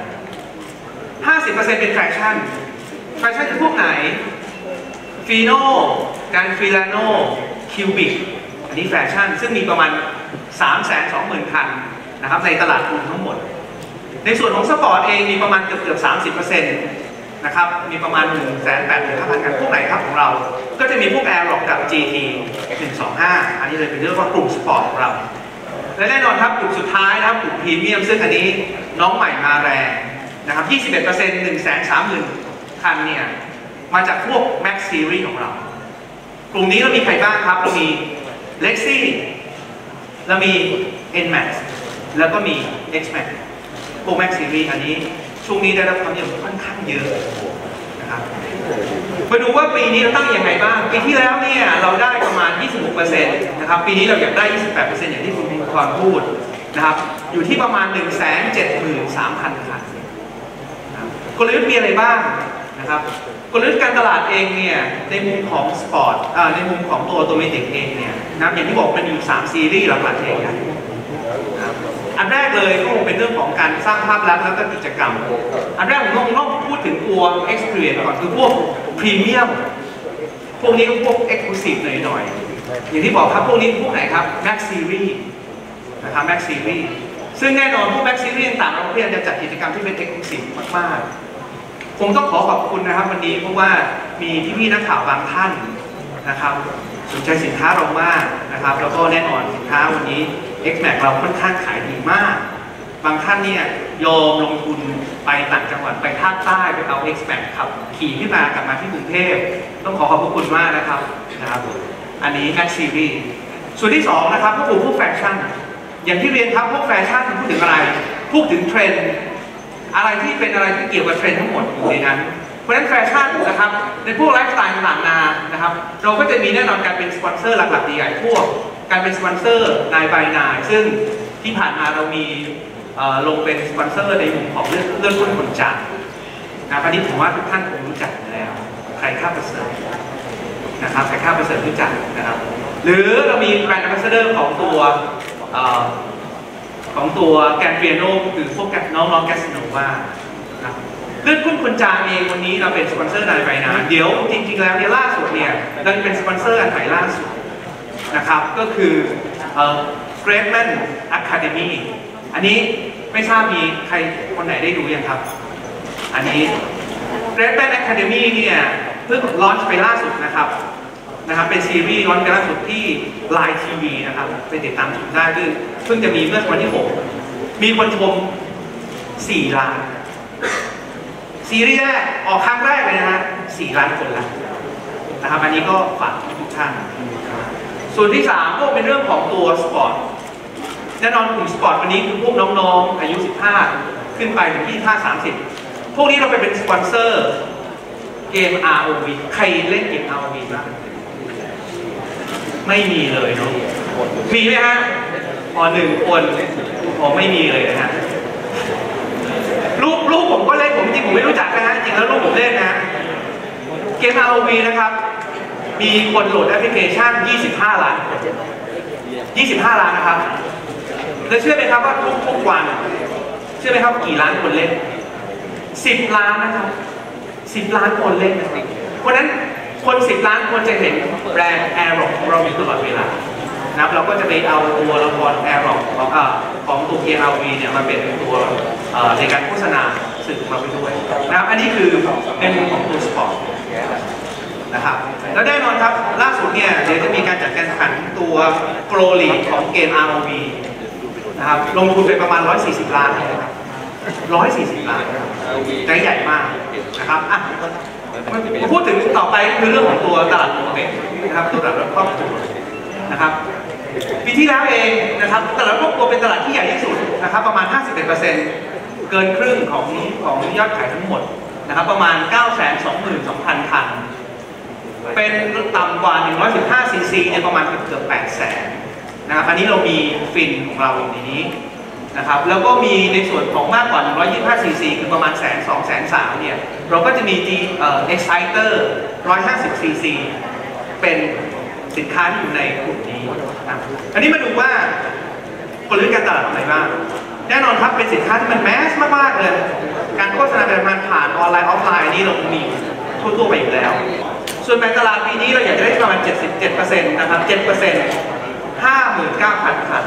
Speaker 4: 50% เป็นแฟชั่นคือพวกไหนฟีโน่การฟิลาโน่คิวบิกอันนี้แฟชั่นซึ่งมีประมาณ 320,000 คันนะครับในตลาดรวมทั้งหมดในส่วนของสปอร์ตเองมีประมาณเกือบ 30% นะครับมีประมาณ 185,000 คันพวกไหนครับของเราก็จะมีพวก Aerox กับ GT 125อันนี้เลยเป็นเรื่องว่ากลุ่มสปอร์ตของเราและแน่นอนครับกลุ่มสุดท้ายนะครับกลุ่มพรีเมียมซึ่งอันนี้น้องใหม่มาแรงนะครับ 21% 130,000 คันเนี่ยมาจากพวก Max Series ของเรากลุ่มนี้เรามีใครบ้างครับเรามี Lexi เรามี NMAX แล้วก็มี XMAX พวก Max Series อันนี้ช่วงนี้ได้รับความนิยมค่อนข้างเยอะนะครับมาดูว่าปีนี้เราตั้งยังไงบ้างปีที่แล้วเนี่ยเราได้ประมาณ 26% นะครับปีนี้เราอยากได้ 28% อย่างที่คุณพิมพ์พรพูดนะครับอยู่ที่ประมาณ 173,000 คันกลยุทธ์มีอะไรบ้างนะครับกลยุทธ์การตลาดเองเนี่ยในมุมของสปอร์ตในมุมของตัวออโตเมติกเองเนี่ยนะอย่างที่บอกเป็นอยู่3ซีรีส์หลักๆเองนะครับอันแรกเลยก็คงเป็นเรื่องของการสร้างภาพลักษณ์แล้วก็กิจกรรมอันแรกผมต้องพูดถึงตัว experience ก่อนคือพวกพรีเมียมพวกนี้ก็พวก exclusive หน่อยๆอย่างที่บอกครับพวกนี้พวกไหนครับ Max Series นะครับ Max Series ซึ่งแน่นอนพวก Max Series ต่างๆเราพยายามจะจัดกิจกรรมที่เป็น exclusive มากๆผมต้องขอบคุณนะครับวันนี้เพราะว่ามีพี่ๆนักข่าวบางท่านนะครับสนใจสินค้าเรามากนะครับแล้วก็แน่นอนสินค้าวันนี้ XMAX เราค่อนข้างขายดีมากบางท่านเนี่ยยอมลงทุนไปต่างจังหวัดไปภาคใต้ไปเอา XMAX ขับขี่ขึ้นมากลับมาที่กรุงเทพต้องขอบคุณมากนะครับอันนี้ Max Series ส่วนที่2นะครับก็คือพวกแฟชั่นอย่างที่เรียนครับพวกแฟชั่นพูดถึงอะไรพูดถึงเทรนด์อะไรที่เป็นอะไรที่เกี่ยวกับเทรนด์ทั้งหมดอยู่ในนั้นเพราะฉะนั้นแฟชั่นนะครับในพวกไลฟ์สไตล์ต่างๆนะครับเราก็จะมีแน่นอนการเป็นสปอนเซอร์หลักๆใหญ่ๆพวกการเป็นสปอนเซอร์นายบายนายซึ่งที่ผ่านมาเรามีลงเป็นสปอนเซอร์ในมุมของเรื่องหุ้นคนจัดนะอันนี้ผมว่าทุกท่านคงรู้จักอยู่แล้วใครค่าประเสริฐนะครับใครค่าประเสริฐรู้จักนะครับหรือเรามีแบรนด์แอมบาสเดอร์ของตัวแกนเปียโนคือพวกน้องๆแกสโนวาเรื่องหุ้นคนจางเองวันนี้เราเป็นสปอนเซอร์นายบายนายเดี๋ยวจริงๆแล้วเนี่ยล่าสุดเนี่ยเราเป็นสปอนเซอร์อันใหม่ล่าสุดนะครับก็คือGreatman Academy อันนี้ไม่ทราบมีใครคนไหนได้ดูยังครับอันนี้ Red Band Academy เนี่ยเพิ่งลอนช์ไปล่าสุดนะครับเป็นซีรีส์ลอนช์ไปล่าสุดที่ Line TV นะครับไปติดตามชมได้คือเพิ่งจะมีเมื่อวันที่ 6มีคนชม4 ล้านซีรีส์แรกออกครั้งแรกเลยนะฮะ4 ล้านคนแล้วนะครับอันนี้ก็ฝากทุกท่านส่วนที่3ก็เป็นเรื่องของตัวสปอร์ตแน่นอนกลุ่มสปอร์ตวันนี้คือพวกน้องๆอายุ15ขึ้นไปถึง25-30พวกนี้เราไปเป็นสปอนเซอร์เกม ROV ใครเล่นเกม ROV บ้างไม่มีเลยเนาะมีไหมฮะ1 คนไม่มีเลยนะฮะลูกผมก็เล่นผมจริงผมไม่รู้จักนะฮะจริงแล้วลูกผมเล่นนะเกม ROV นะครับมีคนโหลดแอปพลิเคชัน25 ล้าน25 ล้านนะครับแล้วเชื่อไหมครับว่าทุกวันเชื่อไหมครับกี่ล้านคนเล่น10 ล้านนะครับ10 ล้านคนเล่นนะครับเพราะนั้นคน10 ล้านคนจะเห็นแบรนด์ Aerox ของเราอยู่ตลอดเวลานะครับเราก็จะไปเอาตัวละคร Aerox ของตัวเกม ROV เนี่ยมาเป็นตัวในการโฆษณาสื่อของเราไปด้วยนะครับอันนี้คือในมุมของตัวสปอร์ตนะครับแล้วแน่นอนครับล่าสุดเนี่ยเดี๋ยวจะมีการจัดการแข่งขันตัวโปรลีกของเกม ROV นะครับลงทุนไปประมาณ140 ล้านนะครับ140 ล้านใจใหญ่มากนะครับมาพูดถึงต่อไปคือเรื่องของตัวตลาดโมเมนต์นะครับตัวตลาดครอบครัวนะครับปีที่แล้วเองนะครับตลาดครอบครัวเป็นตลาดที่ใหญ่ที่สุดนะครับประมาณ 51%เกินครึ่งของยอดขายทั้งหมดนะครับประมาณ 922,000 คันเป็นต่ำกว่า115 cc เนี่ยประมาณเกือบ 800,000 นะครับอันนี้เรามีฟินของเราอยู่ในนี้นะครับแล้วก็มีในส่วนของมากกว่า125 cc คือประมาณ100,000 200,000 เนี่ยเราก็จะมี Exciter 150 cc เป็นสินค้าที่อยู่ในกลุ่มนี้นะอันนี้มาดูว่ากลยุทธ์การตลาดอะไรบ้างแน่นอนครับเป็นสินค้าที่มันแมสมากๆเลยการโฆษณาแบบมันผ่านออนไลน์ออฟไลน์นี้เรามีทั่วๆไปอยู่แล้วส่วนแบ่งตลาดปีนี้เราอยากจะได้ประมาณ 77% นะครับ 7% 59,000 คัน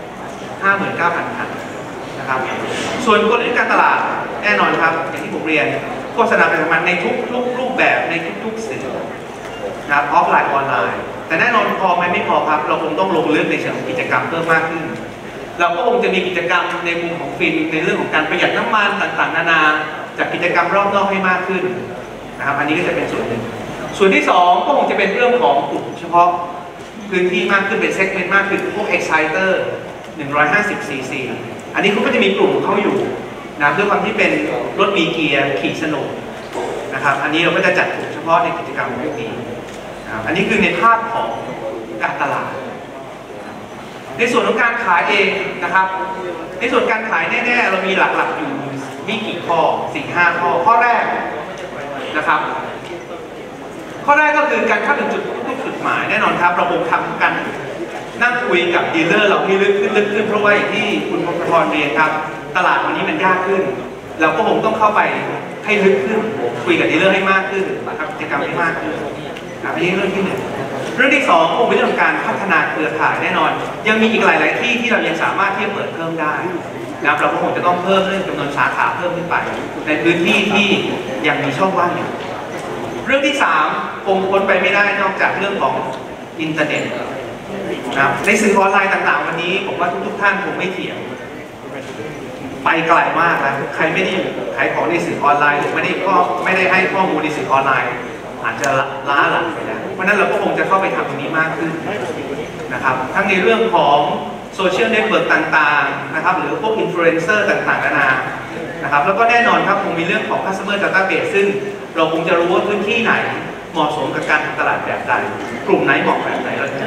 Speaker 4: 59,000 คันนะครับส่วนกลยุทธ์การตลาดแน่นอนครับอย่างที่ผมเรียนโฆษณาแบบมันในทุกรูปแบบในทุกสื่อนะครับออฟไลน์ออนไลน์แต่แน่นอนพอไม่พอครับเราคงต้องลงลึกในเชิงกิจกรรมเพิ่มมากขึ้นเราก็คงจะมีกิจกรรมในมุมของฟินในเรื่องของการประหยัดน้ำมันต่างๆนานาจากกิจกรรมรอบนอกให้มากขึ้นนะครับอันนี้ก็จะเป็นส่วนหนึ่งส่วนที่2ก็คงจะเป็นเรื่องของกลุ่มเฉพาะพื้นที่มากขึ้นเป็นเซกเมนต์มากขึ้นพวก Exciter 150 cc อันนี้เขาก็จะมีกลุ่มเขาอยู่นะด้วยความที่เป็นรถมีเกียร์ขี่สนุกนะครับอันนี้เราก็จะจัดกลุ่มเฉพาะในกิจกรรมพวกนี้อันนี้คือในภาพของการตลาดในส่วนของการขายเองนะครับในส่วนการขายแน่ๆเรามีหลักๆอยู่ไม่กี่ข้อ 4-5 ข้อแรกนะครับข้อแรกก็คือการเข้าถึงจุดหมายแน่นอนครับเราคงทำกันนั่งคุยกับดีลเลอร์เราให้ลึกขึ้นเพราะว่าอย่างที่คุณพงศธรเรียนครับตลาดวันนี้มันยากขึ้นเราก็คงต้องเข้าไปให้ลึกขึ้นคุยกับดีลเลอร์ให้มากขึ้นนะครับกิจกรรมให้มากขึ้นอันนี้เรื่องที่1เรื่องที่2คงเป็นเรื่องการพัฒนาเครือข่ายแน่นอนยังมีอีกหลายที่ที่เรายังสามารถที่จะเปิดเพิ่มได้นะครับเราก็คงจะต้องเพิ่มเรื่องจำนวนสาขาเพิ่มขึ้นไปในพื้นที่ที่ยังมีช่องว่างอยู่เรื่องที่3คงพ้นไปไม่ได้นอกจากเรื่องของอินเทอร์เน็ตนะครับในสื่อออนไลน์ต่างๆวันนี้ผมว่าทุกท่านคงไม่เถียงไปไกลมากแล้วใครไม่ได้ขายของในสื่อออนไลน์หรือไม่ได้ให้ข้อมูลในสื่อออนไลน์อาจจะล้าหลังไปแล้วเพราะนั้นเราก็คงจะเข้าไปทำตรงนี้มากขึ้นนะครับทั้งในเรื่องของโซเชียลเน็ตเวิร์กต่างๆนะครับหรือพวกอินฟลูเอนเซอร์ต่างๆนานานะครับแล้วก็แน่นอนครับคงมีเรื่องของ customer database ซึ่งเราคงจะรู้ว่าพื้นที่ไหนเหมาะสมกับการทำตลาดแบบใดกลุ่มไหนเหมาะแบบไหนเราจะ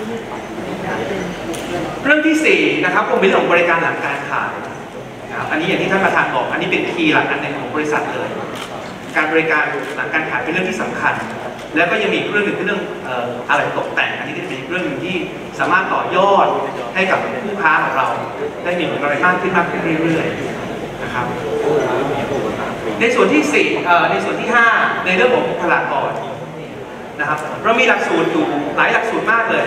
Speaker 4: เรื่องที่4นะครับคงเป็นเรื่องของบริการหลังการขายนะครับอันนี้อย่างที่ท่านประธานบอกอันนี้เป็นคีย์หลักอันหนึ่งของบริษัทเลยการบริการหลังการขายเป็นเรื่องที่สำคัญแล้วก็ยังมีเรื่องหนึ่งคือเรื่องอะไรตกแต่งอันนี้ก็จะเป็นเรื่องหนึ่งที่สามารถต่อยอดให้กับผู้ค้าของเราได้มีผลกำไรมากขึ้นเรื่อยๆนะครับในส่วนที่4ในส่วนที่5ในเรื่องของบุคลากรนะครับเรามีหลักสูตรอยู่หลายหลักสูตรมากเลย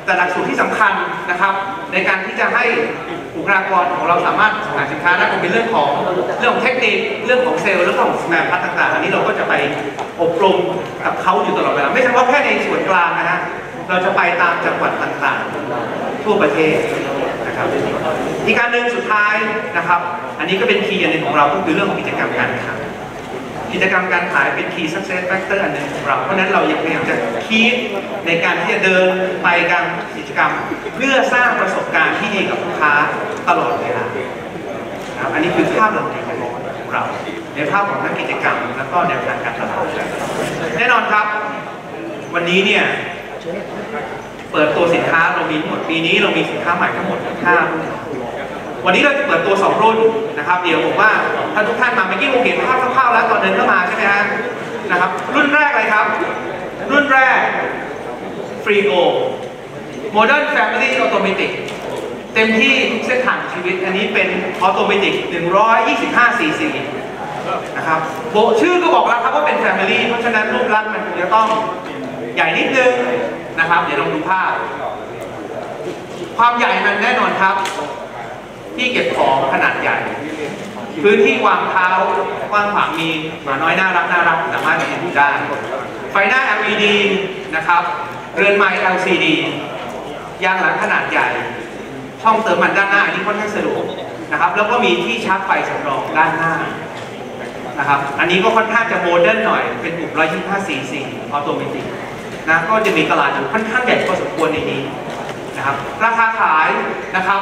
Speaker 4: แต่หลักสูตรที่สำคัญนะครับในการที่จะให้บุคลากรของเราสามารถขายสินค้าได้คงเป็นเรื่องของเทคนิคเรื่องของเซลล์เรื่องของแมพพัฒต่างๆอันนี้เราก็จะไปอบรมกับเขาอยู่ตลอดเวลาไม่ใช่ว่าแค่ในส่วนกลางนะฮะเราจะไปตามจังหวัดต่างๆทั่วประเทศนะครับอีกการหนึ่งสุดท้ายนะครับอันนี้ก็เป็นคีย์อันหนึ่งของเราก็คือเรื่องของกิจกรรมการขายกิจกรรมการขายเป็น key success factor อันหนึ่งของเราเพราะนั้นเรายังพยายามจะคิดในการที่จะเดินไปการกิจกรรมเพื่อสร้างประสบการณ์ที่ดีกับลูกค้าตลอดเวลานะครับอันนี้คือภาพรวมของเราในภาพของนักกิจกรรมแล้วก็แนวทางการตลาดแน่นอนครับวันนี้เนี่ยเปิดตัวสินค้าเรามีทั้งหมดปีนี้เรามีสินค้าใหม่ทั้งหมด5 รุ่นวันนี้เราจะเปิดตัว2 รุ่นนะครับเดี๋ยวผมว่าถ้าทุกท่านมาเมื่อกี้ผมเห็นภาพคร่าวๆแล้วตอนเดินเข้ามาใช่ไหมฮะนะครับรุ่นแรกเลยครับรุ่นแรก Frigo Modern Family Automatic เต็มที่ทุกเส้นทางชีวิตอันนี้เป็น Automatic 125 cc นะครับโบชื่อก็บอกแล้วครับว่าเป็น Family เพราะฉะนั้นรูปลักษณ์มันจะต้องใหญ่นิดนึงนะครับเดี๋ยวลองดูภาพความใหญ่มันแน่นอนครับที่เก็บของขนาดใหญ่พื้นที่วางเท้ากว้างขวางมีหมาน้อยน่ารักสามารถจะเห็นได้ไฟหน้า LED นะครับเรือนไม้ LCD ยางหลังขนาดใหญ่ช่องเติมมันด้านหน้าอันนี้ค่อนข้างสะดวกนะครับแล้วก็มีที่ชาร์จไฟสำรองด้านหน้านะครับอันนี้ก็ค่อนข้างจะโมเดิร์นหน่อยเป็นปุ่ม125 cc ออโตเมติกนะก็จะมีตลาดอยู่ค่อนข้างใหญ่พอสมควรในนี้นะครับราคาขายนะครับ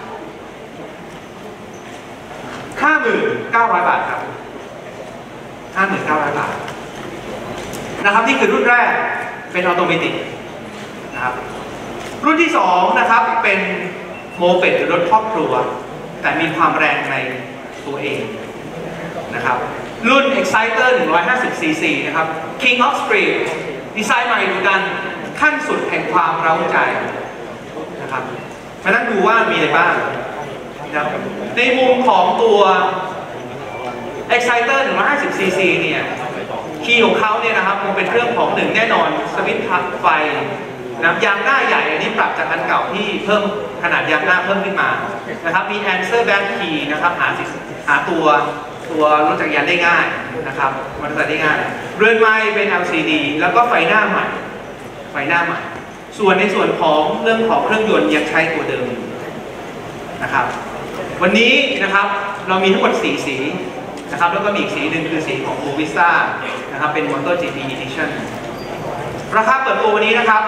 Speaker 4: 59,000 บาทครับ 59,000 บาทนะครับนี่คือรุ่นแรกเป็นออโตเมติกนะครับรุ่นที่2นะครับเป็นโมเปดหรือรถครอบครัวแต่มีความแรงในตัวเองนะครับรุ่น Exciter 150 cc นะครับ King of Speed ดีไซน์ใหม่ดูกันขั้นสุดแห่งความเร้าใจนะครับมานั่งดูว่ามีอะไรบ้างในมุมของตัว Exciter 150 cc เนี่ยคีย์ของเขาเนี่ยนะครับมันเป็นเรื่องของ1แน่นอนสวิตช์ไฟนะยางหน้าใหญ่อันนี้ปรับจากอันเก่าที่เพิ่มขนาดยางหน้าเพิ่มขึ้นมานะครับมี Answer Back Key นะครับหาตัวรถจักรยานได้ง่ายนะครับมอเตอร์ไซค์ได้ง่ายเรือนไม้เป็น LCD แล้วก็ไฟหน้าใหม่ส่วนในส่วนของเรื่องของเครื่องยนต์ยังใช้ตัวเดิมอยู่นะครับวันนี้นะครับเรามีทั้งหมด4 สีนะครับแล้วก็มีอีกสีหนึ่งคือสีของ Vista นะครับเป็น MotoGP Edition ราคาเปิดตัววันนี้นะครับ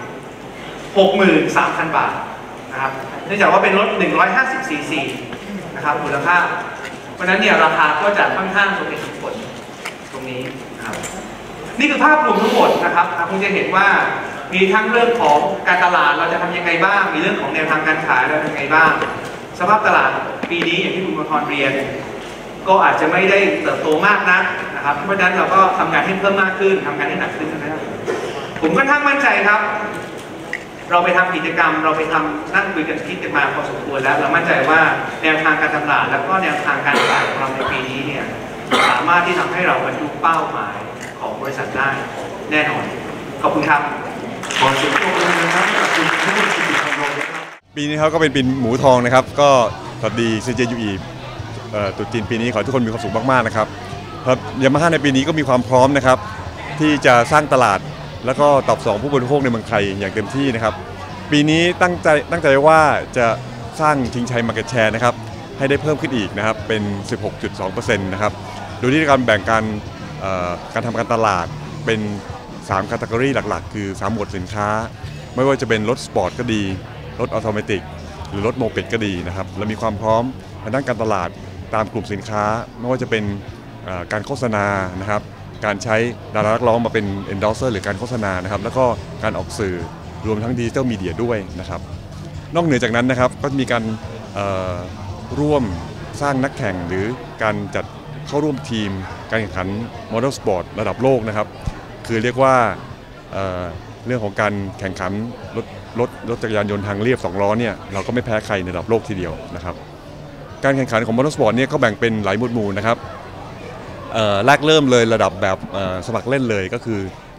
Speaker 4: 63,000 บาทนะครับเนื่องจากว่าเป็นรถ150 cc นะครับมูลค่าเพราะนั้นเนี่ยราคาก็จะค่อนข้างสมเหตุสมผลตรงนี้นะครับนี่คือภาพรวมทั้งหมดนะครับคงจะเห็นว่ามีทั้งเรื่องของการตลาดเราจะทำยังไงบ้างมีเรื่องของแนวทางการขายเราทำยังไงบ้างสภาพตลาดปีนี้อย่างที่คุณมทรเรียนก็อาจจะไม่ได้เติบโตมากนักนะครับเพราะฉะนั้นเราก็ทำงานให้เพิ่มมากขึ้นทำงานให้หนักขึ้นนะครับผมค่อนข้างมั่นใจครับเราไปทำกิจกรรมเราไปทำนั่งคุยกันคิดกันมาพอสมควรแล้วเรามั่นใจว่าแนวทางการตลาดแล้วก็แนวทางการขายของเราในปีนี้เนี่ยสามารถที่ทำให้เราบรรลุเป้าหมายของบริษัทได้แน่นอนขอบคุณครับขอเสียงปรบมือนะครับกับคุณผู้บริหารของเราครับ
Speaker 3: ปีนี้เขาก็เป็นปีหมูทองนะครับก็สวัสดี CJUE ตรุษจีนปีนี้ขอให้ทุกคนมีความสุขมากๆนะครับครับยามาฮ่าในปีนี้ก็มีความพร้อมนะครับที่จะสร้างตลาดแล้วก็ตอบสนองผู้บริโภคในเมืองไทยอย่างเต็มที่นะครับปีนี้ตั้งใจว่าจะสร้างชิงชัย Market Share นะครับให้ได้เพิ่มขึ้นอีกนะครับเป็น 16.2% นะครับโดยที่การแบ่งการทำการตลาดเป็น3 category หลักๆคือ3 หมวดสินค้าไม่ว่าจะเป็นรถสปอร์ตก็ดีรถออโตเมติกหรือรถโมเปดก็ดีนะครับและมีความพร้อมทางด้านการตลาดตามกลุ่มสินค้าไม่ว่าจะเป็นการโฆษณานะครับการใช้ดารานักร้องมาเป็น endorser หรือการโฆษณานะครับแล้วก็การออกสื่อรวมทั้งดิจิทัลมีเดียด้วยนะครับนอกเหนือจากนั้นนะครับก็มีการร่วมสร้างนักแข่งหรือการจัดเข้าร่วมทีมการแข่งขันมอเตอร์สปอร์ตระดับโลกนะครับคือเรียกว่าเรื่องของการแข่งขันรถจักรยานยนต์ทางเรียบ2 ล้อเนี่ยเราก็ไม่แพ้ใครในระดับโลกทีเดียวนะครับการแข่งขันของมอเตอร์สปอร์ตเนี่ยก็แบ่งเป็นหลายหมวดหมู่นะครับแรกเริ่มเลยระดับแบบสมัครเล่นเลยก็คือ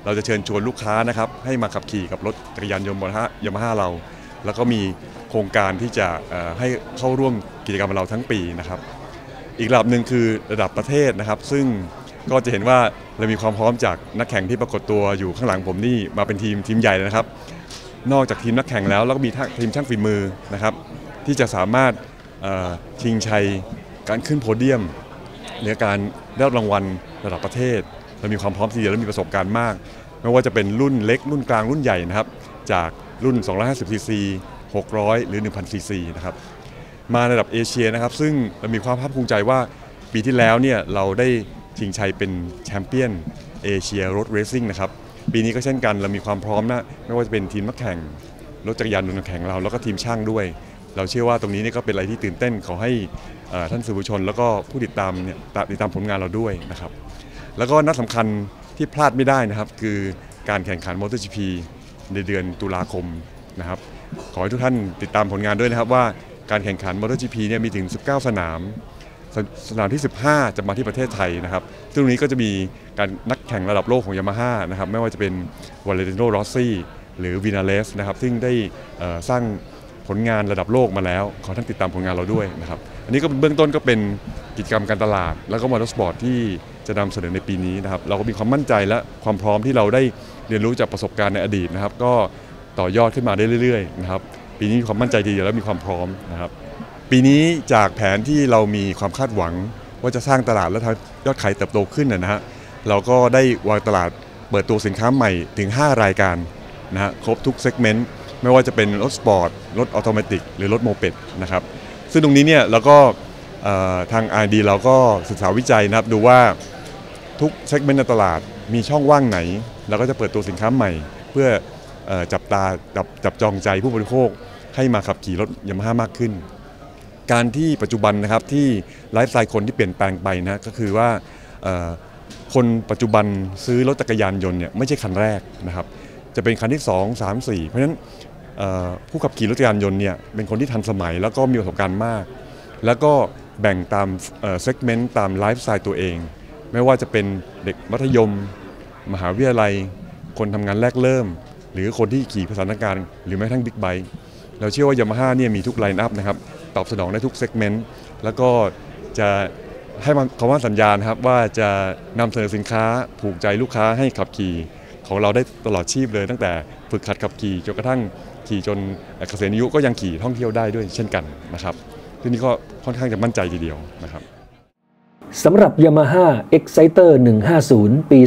Speaker 3: เราจะเชิญชวนลูกค้านะครับให้มาขับขี่กับรถจักรยานยนต์ยามาฮ่าเราแล้วก็มีโครงการที่จะให้เข้าร่วมกิจกรรมกับเราทั้งปีนะครับอีกระดับหนึ่งคือระดับประเทศนะครับซึ่งก็จะเห็นว่าเรามีความพร้อมจากนักแข่งที่ปรากฏตัวอยู่ข้างหลังผมนี่มาเป็นทีมใหญ่เลยนะครับนอกจากทีมนักแข่งแล้วก็มีทีมช่างฝีมือนะครับที่จะสามารถชิงชัยการขึ้นโพเดียมหรือการได้รางวัลระดับประเทศเรามีความพร้อมทีเดียวและมีประสบการณ์มากไม่ว่าจะเป็นรุ่นเล็กรุ่นกลางรุ่นใหญ่นะครับจากรุ่น250ซีซี600หรือ 1000 ซีซีนะครับมาระดับเอเชียนะครับซึ่งเรามีความภาคภูมิใจว่าปีที่แล้วเนี่ยเราได้ชิงชัยเป็นแชมเปี้ยนเอเชียรถเรซซิ่งนะครับปีนี้ก็เช่นกันเรามีความพร้อมนะไม่ว่าจะเป็นทีมนักแข่งรถจักรยานยนต์แข่งเราแล้วก็ทีมช่างด้วยเราเชื่อว่าตรงนี้นี่ก็เป็นอะไรที่ตื่นเต้นขอให้ท่านสื่อมวลชนแล้วก็ผู้ติดตามผลงานเราด้วยนะครับแล้วก็นัดสำคัญที่พลาดไม่ได้นะครับคือการแข่งขัน MotoGP ในเดือนตุลาคมนะครับขอให้ทุกท่านติดตามผลงานด้วยนะครับว่าการแข่งขัน MotoGP เนี่ยมีถึง19สนามที่15จะมาที่ประเทศไทยนะครับซึ่งตรงนี้ก็จะมีการนักแข่งระดับโลกของ Yamaha นะครับไม่ว่าจะเป็นวาเลนติโน รอสซี่หรือวินาเลสนะครับซึ่งได้สร้างผลงานระดับโลกมาแล้วขอท่านติดตามผลงานเราด้วยนะครับอันนี้ก็เบื้องต้นก็เป็นกิจกรรมการตลาดแล้วก็มอเตอร์สปอร์ตที่จะนำเสนอในปีนี้นะครับเราก็มีความมั่นใจและความพร้อมที่เราได้เรียนรู้จากประสบการณ์ในอดีตนะครับก็ต่อยอดขึ้นมาได้เรื่อยๆนะครับปีนี้มีความมั่นใจดีและมีความพร้อมนะครับปีนี้จากแผนที่เรามีความคาดหวังว่าจะสร้างตลาดและทำยอดขายเติบโตขึ้นนะฮะเราก็ได้วางตลาดเปิดตัวสินค้าใหม่ถึง5รายการนะฮะครบทุกเซกเมนต์ไม่ว่าจะเป็นรถสปอร์ตรถออโตเมติกหรือรถโมเป็ดนะครับซึ่งตรงนี้เนี่ยเราก็ทาง R&D เราก็ศึกษาวิจัยนะครับดูว่าทุกเซกเมนต์ในตลาดมีช่องว่างไหนเราก็จะเปิดตัวสินค้าใหม่เพื่อจับจองใจผู้บริโภคให้มาขับขี่รถยามาฮ่ามากขึ้นการที่ปัจจุบันนะครับที่ไลฟ์สไตล์คนที่เปลี่ยนแปลงไปนะก็คือว่าคนปัจจุบันซื้อรถจักรยานยนต์เนี่ยไม่ใช่คันแรกนะครับจะเป็นคันที่2 3 4เพราะฉะนั้นผู้ขับขี่รถจักรยานยนต์เนี่ยเป็นคนที่ทันสมัยแล้วก็มีประสบการณ์มากแล้วก็แบ่งตามเซกเมนต์ตามไลฟ์สไตล์ตัวเองไม่ว่าจะเป็นเด็กมัธยมมหาวิทยาลัยคนทำงานแรกเริ่มหรือคนที่ขี่ประสานการหรือแม้กระทั่งบิ๊กไบค์เราเชื่อว่ายามาฮ่าเนี่ยมีทุกไลน์อัพนะครับตอบสนองได้ทุกเซกเมนต์แล้วก็จะให้คำว่าสัญญาณครับว่าจะนำเสนอสินค้าผูกใจลูกค้าให้ขับขี่ของเราได้ตลอดชีพเลยตั้งแต่ฝึกหัดขับขี่จนกระทั่งขี่จนเกษียณอายุก็ยังขี่ท่องเที่ยวได้ด้วยเช่นกันนะครับทีนี้ก็ค่อนข้างจะมั่นใจทีเดียวนะครับ
Speaker 1: สำหรับ Yamaha Exciter 150 ปี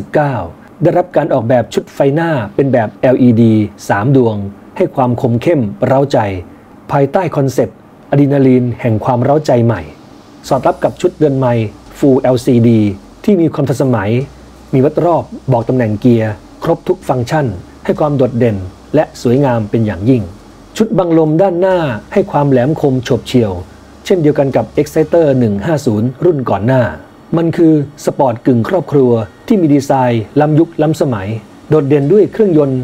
Speaker 1: 2019 ได้รับการออกแบบชุดไฟหน้าเป็นแบบ LED 3 ดวงให้ความคมเข้มเร้าใจภายใต้คอนเซปต์อะดรีนาลีนแห่งความเร้าใจใหม่สอดรับกับชุดเรือนไมค์ Full LCD ที่มีความทันสมัยมีวัดรอบบอกตำแหน่งเกียร์ครบทุกฟังก์ชันให้ความโดดเด่นและสวยงามเป็นอย่างยิ่งชุดบังลมด้านหน้าให้ความแหลมคมโฉบเฉี่ยวเช่นเดียวกันกับ Exciter 150 รุ่นก่อนหน้ามันคือสปอร์ตกึ่งครอบครัวที่มีดีไซน์ล้ำยุคล้ำสมัยโดดเด่นด้วยเครื่องยนต์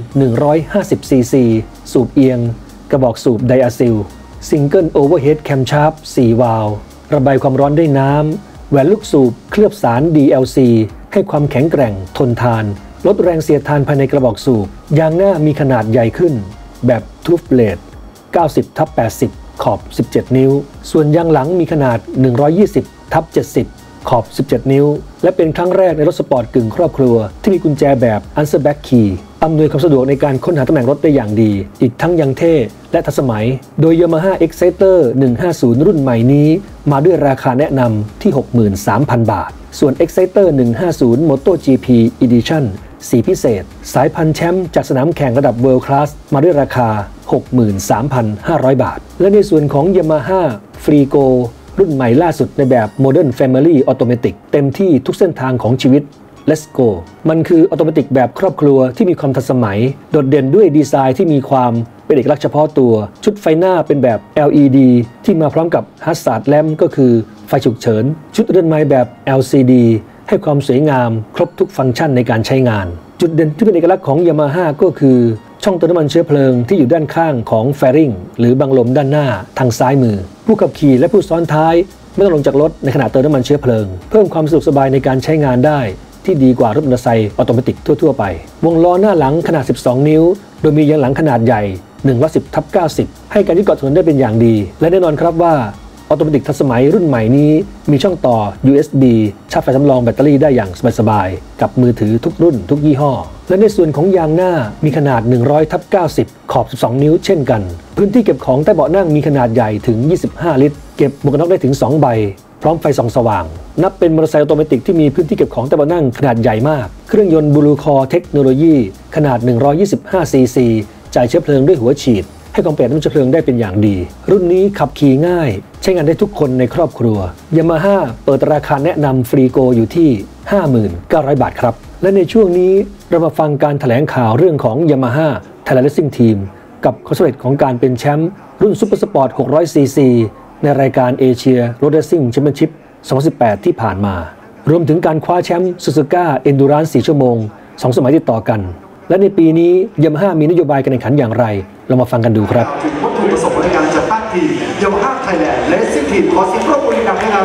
Speaker 1: 150ซีซีสูบเอียงกระบอกสูบไดอะซิลซิงเกิลโอเวอร์เฮดแคมชาร์ป4วาล์วระบายความร้อนด้วยน้ำแหวนลูกสูบเคลือบสาร DLC ให้ความแข็งแกร่งทนทานลดแรงเสียดทานภายในกระบอกสูบยางหน้ามีขนาดใหญ่ขึ้นแบบทูฟเบลด 90/80 ขอบ 17 นิ้วส่วนยางหลังมีขนาด 120/70 ขอบ 17 นิ้วและเป็นครั้งแรกในรถสปอร์ตกึ่งครอบครัวที่มีกุญแจแบบ Answer Back Key อำนวยความสะดวกในการค้นหาตำแหน่งรถได้อย่างดีอีกทั้งยังเท่และทันสมัยโดย Yamaha Exciter 150 รุ่นใหม่นี้มาด้วยราคาแนะนำที่ 63,000 บาทส่วน Exciter 150 MotoGP Edition สีพิเศษสายพันธุ์แชมป์จากสนามแข่งระดับ World Class มาด้วยราคา 63,500 บาทและในส่วนของ Yamaha Freego รุ่นใหม่ล่าสุดในแบบ Modern Family Automatic เต็มที่ทุกเส้นทางของชีวิต Let's Go มันคือออโตเมติกแบบครอบครัวที่มีความทันสมัยโดดเด่นด้วยดีไซน์ที่มีความเป็นเอกลักษณ์เฉพาะตัวชุดไฟหน้าเป็นแบบ LED ที่มาพร้อมกับ Hazard Lamp ก็คือไฟฉุกเฉินชุดเรือนไม้แบบ LCD ให้ความสวยงามครบทุกฟังก์ชันในการใช้งานจุดเด่นที่เป็นเอกลักษณ์ของ Yamaha ก็คือช่องเติมน้ำมันเชื้อเพลิงที่อยู่ด้านข้างของแฟริงหรือบังลมด้านหน้าทางซ้ายมือผู้ขับขี่และผู้ซ้อนท้ายไม่ต้องลงจากรถในขณะเติมน้ำมันเชื้อเพลิงเพิ่มความสะดวกสบายในการใช้งานได้ที่ดีกว่ารถมอเตอร์ไซค์ออโตเมติกทั่วๆไปวงล้อหน้าหลังขนาด12นิ้วโดยมียางหลังขนาดใหญ่110/90ให้การยึดเกาะถนนได้เป็นอย่างดีและแน่นอนครับว่าออโตเมติกทันสมัยรุ่นใหม่นี้มีช่องต่อ USB ชาร์จไฟสำรองแบตเตอรี่ได้อย่างสบายๆกับมือถือทุกรุ่นทุกยี่ห้อและในส่วนของยางหน้ามีขนาด100/90ขอบ12นิ้วเช่นกันพื้นที่เก็บของใต้เบาะนั่งมีขนาดใหญ่ถึง25ลิตรเก็บหมวกกันน็อกได้ถึง2ใบพร้อมไฟส่องสว่างนับเป็นมอเตอร์ไซค์ออโตเมติกที่มีพื้นที่เก็บของใต้เบาะนั่งขนาดใหญ่มากเครื่องยนต์บลูคอร์เทคโนโลยีขนาด125ซีซีจ่ายเชื้อเพลิงด้วยหัวฉีดให้ความประหยัดน้ำมันเชื้อเพลิงได้เป็นอย่างดีรุ่นนี้ขับขี่ง่ายใช้งานได้ทุกคนในครอบครัวยามาฮ่าเปิดราคาแนะนำฟรีโกอยู่ที่ 59,000 บาทครับและในช่วงนี้เรามาฟังการแถลงข่าวเรื่องของ Yamaha Thailand Racing Team กับความสำเร็จของการเป็นแชมป์รุ่นซุปเปอร์สปอร์ต 600cc ในรายการเอเชียโรดเรซซิ่งแชมเปี้ยนชิพ 2018 ที่ผ่านมารวมถึงการคว้าแชมป์ Suzuka Endurance 4 ชั่วโมง 2 สมัยติดต่อกันและในปีนี้ Yamaha มีนโยบายการแข่งขันอย่างไรเรามาฟังกันดูครับ
Speaker 2: ถึงวัตถุประสงค์ในการจัดตั้งทีม Yamaha Thailand Racing Team ขอเสียงปรบมือดังๆนะครับ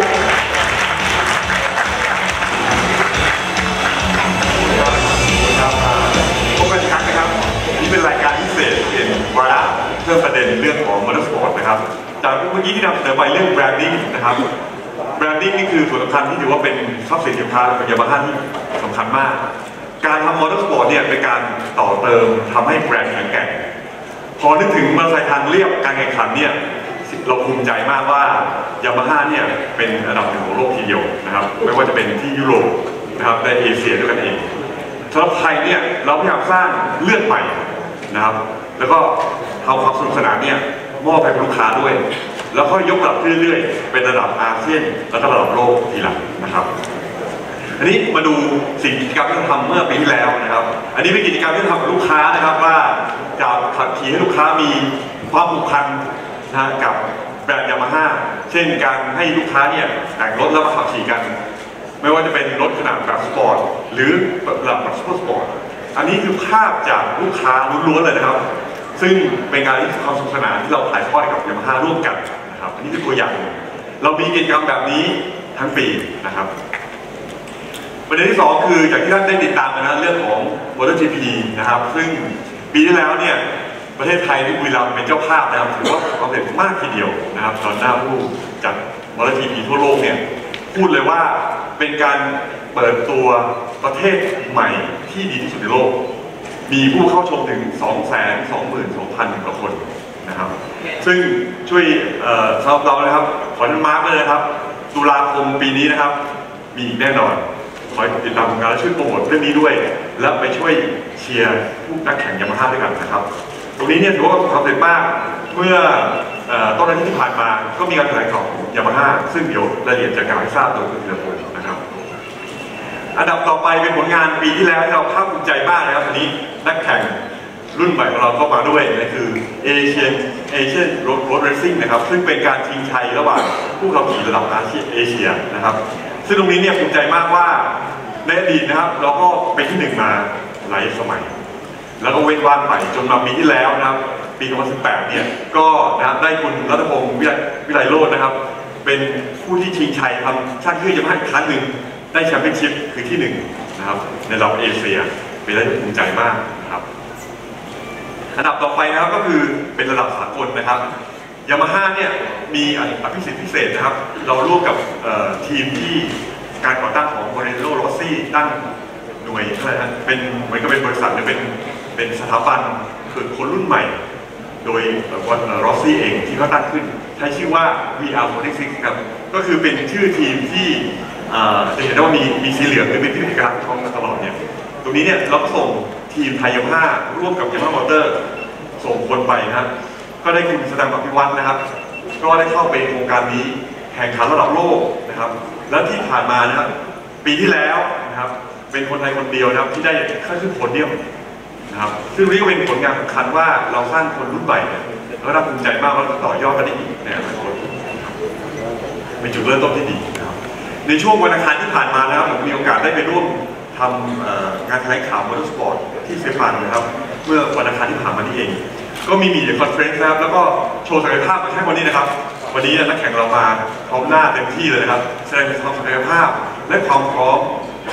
Speaker 3: พบกันอีกครั้งนะครับนี่เป็นรายการพิเศษเป็นวาระเรื่องประเด็นเรื่องของมอเตอร์สปอร์ตนะครับจากเมื่อกี้ที่นำเสนอไปเรื่องแบรนดิ้งนะครับแบรนดิ้งนี่คือส่วนสำคัญที่ถือว่าเป็นทรัพย์สินสินค้าของ Yamaha ที่สำคัญมากการทำมอเตอร์สปอร์ตเนี่ยเป็นการต่อเติมทำให้แบรนด์แข็งแกร่งพอนึกถึงมอเตอร์ไซค์ทางเรียบการแข่งขันเนี่ยเราภูมิใจมากว่ายามาฮ่าเนี่ยเป็นอันดับหนึ่งของโลกทีเดียวนะครับไม่ว่าจะเป็นที่ยุโรปนะครับและเอเชียด้วยกันเองสำหรับไทยเนี่ยเราพยายามสร้างเลือดใหม่นะครับแล้วก็เอาความสนุกสนานเนี่ยมอบให้ลูกค้าด้วยแล้วก็ยกระดับเรื่อยๆเป็นระดับอาเซียนแล้วก็ระดับโลกทีหลังนะครับอันนี้มาดูสิ่งกิจกรรมที่เราทำเมื่อปีที่แล้วนะครับอันนี้เป็นกิจกรรมที่ทำกับลูกค้านะครับว่าจะขับขี่ให้ลูกค้ามีความผูกพันนะกับแบรนด์ยามาฮ่าเช่นการให้ลูกค้าเนี่ยแต่งรถแล้วมาขับขี่กันไม่ว่าจะเป็นรถขนาดแบบสปอร์ตหรือระดับซุปเปอร์สปอร์ตอันนี้คือภาพจากลูกค้าล้วนๆเลยนะครับซึ่งเป็นการที่ความสนุกสนานที่เราถ่ายทอดกับยามาฮ่าร่วมกันนะครับอันนี้คือตัวอย่างเรามีกิจกรรมแบบนี้ทั้งปีนะครับประเด็นที่2คือจากที่ท่านได้ติดตามนะเรื่องของ MotoGP นะครับซึ่งปีที่แล้วเนี่ยประเทศไทยที่บุรีรัมย์เป็นเจ้าภาพนะครับถือว่าความสำเร็จมากทีเดียวนะครับตอนหน้าผู้จัด MotoGP ทั่วโลกเนี่ยพูดเลยว่าเป็นการเปิดตัวประเทศใหม่ที่ดีที่สุดในโลกมีผู้เข้าชมถึง 222,000 กว่าคนนะครับซึ่งช่วยสำหรับเรานะครับขอท่านมาร์คเลยนะครับตุลาคมปีนี้นะครับมีอีกแน่นอนคอยติดตามผลงานและช่วยโปรโมทเรื่องนี้ด้วยและไปช่วยเชียร์ผู้นักแข่งยามาฮ่าด้วยกันนะครับตรงนี้เนี่ยถือว่าความสำเร็จมากเมื่อต้นอาทิตย์ที่ผ่านมาก็มีการแถลงข่าวของยามาฮ่าซึ่งเดี๋ยวรายละเอียดจะกล่าวให้ทราบโดยคุณธีรพงศ์นะครับอันดับต่อไปเป็นผลงานปีที่แล้วที่เราภาคภูมิใจมากนะครับวันนี้นักแข่งรุ่นใหม่ของเราเข้ามาด้วยนั่นคือเอเชียนโรดเรซซิ่งนะครับซึ่งเป็นการชิงชัยระหว่างผู้ขับขี่ระดับเอเชียนะครับซึ่งตรงนี้เนี่ยภูมิใจมากว่าในอดีตนะครับเราก็เป็นที่1มาหลายสมัยแล้วก็เว้นว่างไปจนมาปีที่แล้วนะครับปี2018เนี่ยก็นะครับได้คุณรัตพงศ์วิไลโรจน์นะครับเป็นผู้ที่ชิงชัยทำชาติชื่อยามาฮ่าอีกครั้งหนึ่งได้แชมเปี้ยนชิพคือที่1นะครับในระดับเอเชียเป็นเรื่องภูมิใจมากนะครับอันดับต่อไปนะครับก็คือเป็นระดับสากลนะครับยามาฮ่าเนี่ยมีอภิสิทธิ์พิเศษนะครับเราร่วมกับทีมที่การก่อตั้งของโมเรโลโรซี่ตั้งหน่วยอะไรนะเป็นเหมือนกับเป็นบริษัทหรือเป็นสถาบันคือคนรุ่นใหม่โดยโรซี่เองที่เขาตั้งขึ้นใช้ชื่อว่า VR46 ครับก็คือเป็นชื่อทีมที่จะเห็นได้ว่ามีสีเหลืองหรือเป็นที่เป็นการท้องมาตลอดเนี่ยตรงนี้เนี่ยเราก็ส่งทีมไทยยามาฮ่าร่วมกับยามาฮ่ามอเตอร์ส่งคนไปนะครับก็ได้คุณแสดงอภิวัฒน์นะครับก็ได้เข้าไปโครงการนี้แข่งขันระดับโลกนะครับแล้วที่ผ่านมานะครับปีที่แล้วนะครับเป็นคนไทยคนเดียวนะครับที่ได้ขึ้นโพเดียมนะครับซึ่งนี่ก็เป็นผลงานสำคัญว่าเราสร้างคนรุ่นใหม่แล้วเราภูมิใจมากว่าจะต่อยอดกันได้อีกในอนาคตเป็นจุดเริ่มต้นที่ดีนะครับในช่วงวันอังคารที่ผ่านมานะครับผมมีโอกาสได้ไปร่วมทำงานแถลงข่าวมอเตอร์สปอร์ตที่เซปันนะครับเมื่อวันอังคารที่ผ่านมานี้เองก็มีคอนเฟอเรนซ์นะครับแล้วก็โชว์ศักยภาพมาแค่วันนี้นะครับวันนี้นักแข่งเรามาพร้อมหน้าเต็มที่เลยนะครับแสดงความศักยภาพและความพร้อม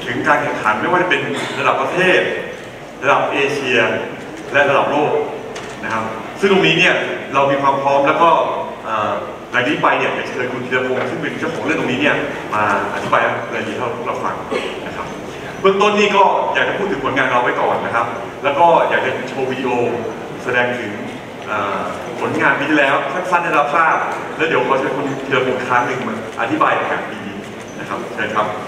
Speaker 3: ถึงการแข่งขันไม่ว่าจะเป็นระดับประเทศระดับเอเชียและระดับโลกนะครับซึ่งตรงนี้เนี่ยเรามีความพร้อมแล้วก็หลังนี้ไปเนี่ยอยากเชิญคุณธีรพงศ์ซึ่งเป็นเจ้าของเรื่องตรงนี้เนี่ยมาอธิบายรายละเอียดให้เราฟังนะครับเบื้องต้นนี่ก็อยากจะพูดถึงผลงานเราไว้ก่อนนะครับแล้วก็อยากจะโชว์วิดีโอแสดงถึงผลงานปีที่แล้วสั้นๆให้เราทราบแล้วเดี๋ยวขอเชิญคุณธีรพงศ์ครั้งหนึ่งมาอธิบายแผนปีนี้นะครับเชิญครับ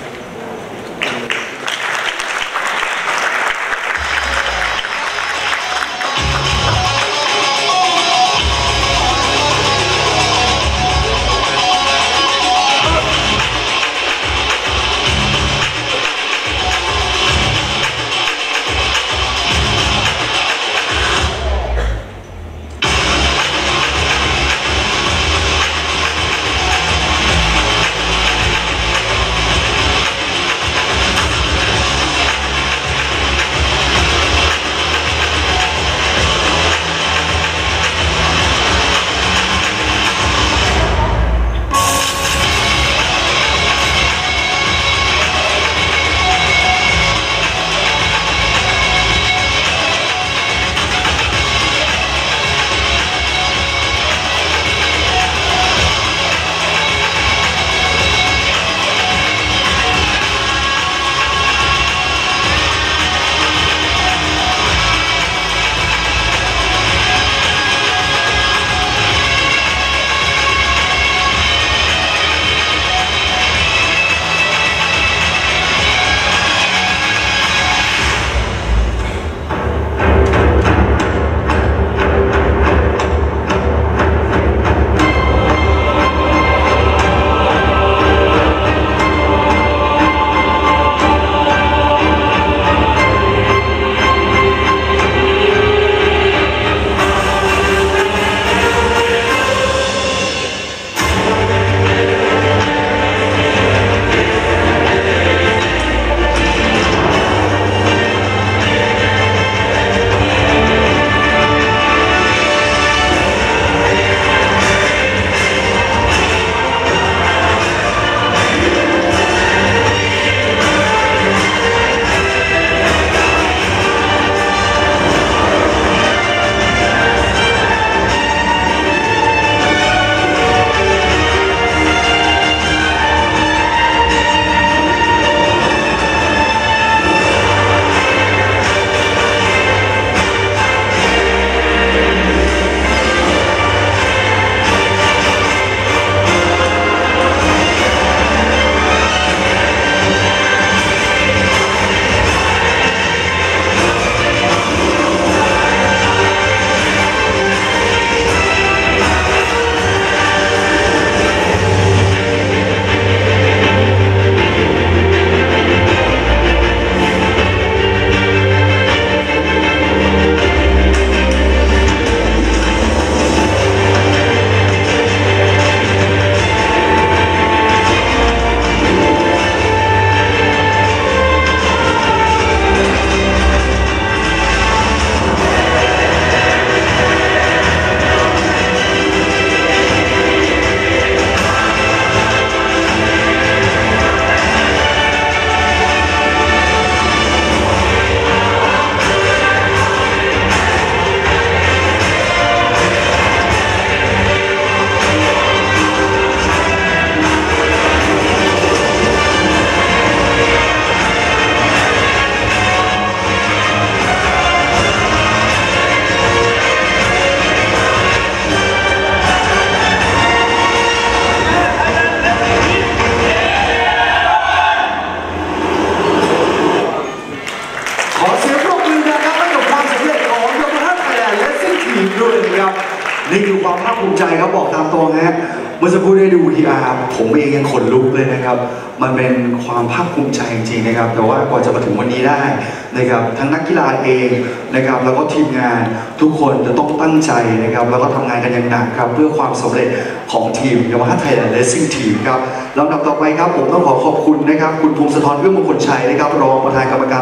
Speaker 2: นี่คือความภาคภูมิใจครับบอกตามตรงนะเมื่อสักครู่ได้ดู PR ผมเองยังขนลุกเลยนะครับมันเป็นความภาคภูมิใจจริงๆนะครับแต่ว่ากว่าจะมาถึงวันนี้ได้นะครับทั้งนักกีฬาเองนะครับแล้วก็ทีมงานทุกคนจะต้องตั้งใจนะครับแล้วก็ทำงานกันอย่างหนักครับเพื่อความสำเร็จของทีมYamaha Thailand Racing Team ครับลำดับต่อไปครับผมต้องขอบคุณนะครับคุณพงศธร เอื้อมงคลชัยนะครับรองประธานกรรมการบ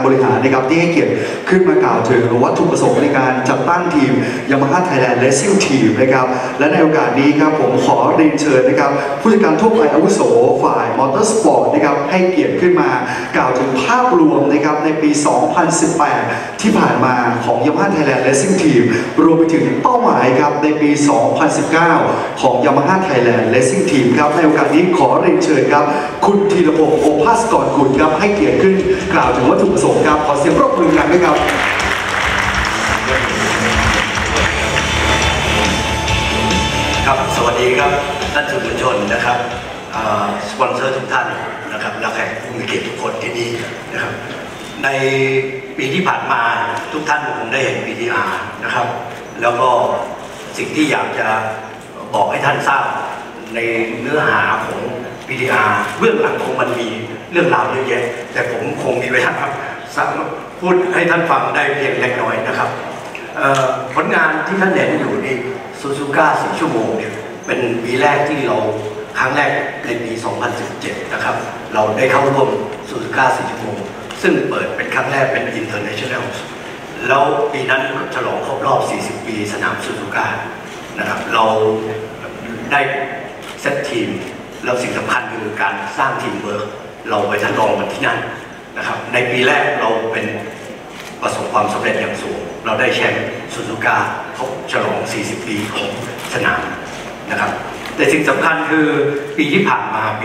Speaker 2: บริหารนะครับที่ให้เกียรติขึ้นมากล่าวถึงวัตถุประสงค์ในการจัดตั้งทีม Yamaha Thailand Racing Team นะครับและในโอกาสนี้ครับผมขอเรียนเชิญนะครับผู้จัดการทั่วไปอาวุโสฝ่ายมอเตอร์สปอร์ตนะครับให้เกียรติขึ้นมากล่าวถึงภาพรวมนะครับในปี 2018 ที่ผ่านมาของ Yamaha Thailand Racing Team รวมไปถึงเป้าหมายครับในปี 2019 ของ Yamaha Thailand Racing Team ครับในโอกาสนี้ขอเรียนเชิญครับคุณธีรพงศ์โอภาสกรกุลครับให้เกียรติขึ้นกล่าวถึงวัตถุประสงค์ครับขอเสียงปรบมือกันด้วยครับ
Speaker 5: ครับสวัสดีครับท่านสื่อมวลชนนะครับสปอนเซอร์ทุกท่านนะครับนักแข่งผู้มีเกียรติทุกคนที่นี่นะครับในปีที่ผ่านมาทุกท่านคงได้เห็น PTR นะครับแล้วก็สิ่งที่อยากจะบอกให้ท่านทราบในเนื้อหาของ PTR เบื้องหลังของมันมีเรื่องราวเยอะแยะแต่ผมคงมีเวลาพูดให้ท่านฟังได้เพียงเล็กน้อยนะครับผลงานที่ท่านเห็นอยู่ในซูซูก้า4 ชั่วโมงเนี่ยเป็นปีแรกที่เราครั้งแรกในปี 2017 นะครับเราได้เข้าร่วมซูซูก้า4 ชั่วโมงซึ่งเปิดเป็นครั้งแรกเป็น International แล้วปีนั้นฉลองครบรอบ 40 ปีสนามซูซูก้านะครับเราได้เซตทีมแล้วสิ่งสำคัญคือการสร้างทีมเวิร์กเราไปทดลองกันที่นั่นนะครับในปีแรกเราเป็นประสบความสำเร็จอย่างสูงเราได้แชมป์ซูซูก้าครบฉลอง 40 ปีของสนามนะครับแต่สิ่งสำคัญคือปีที่ผ่านมาปี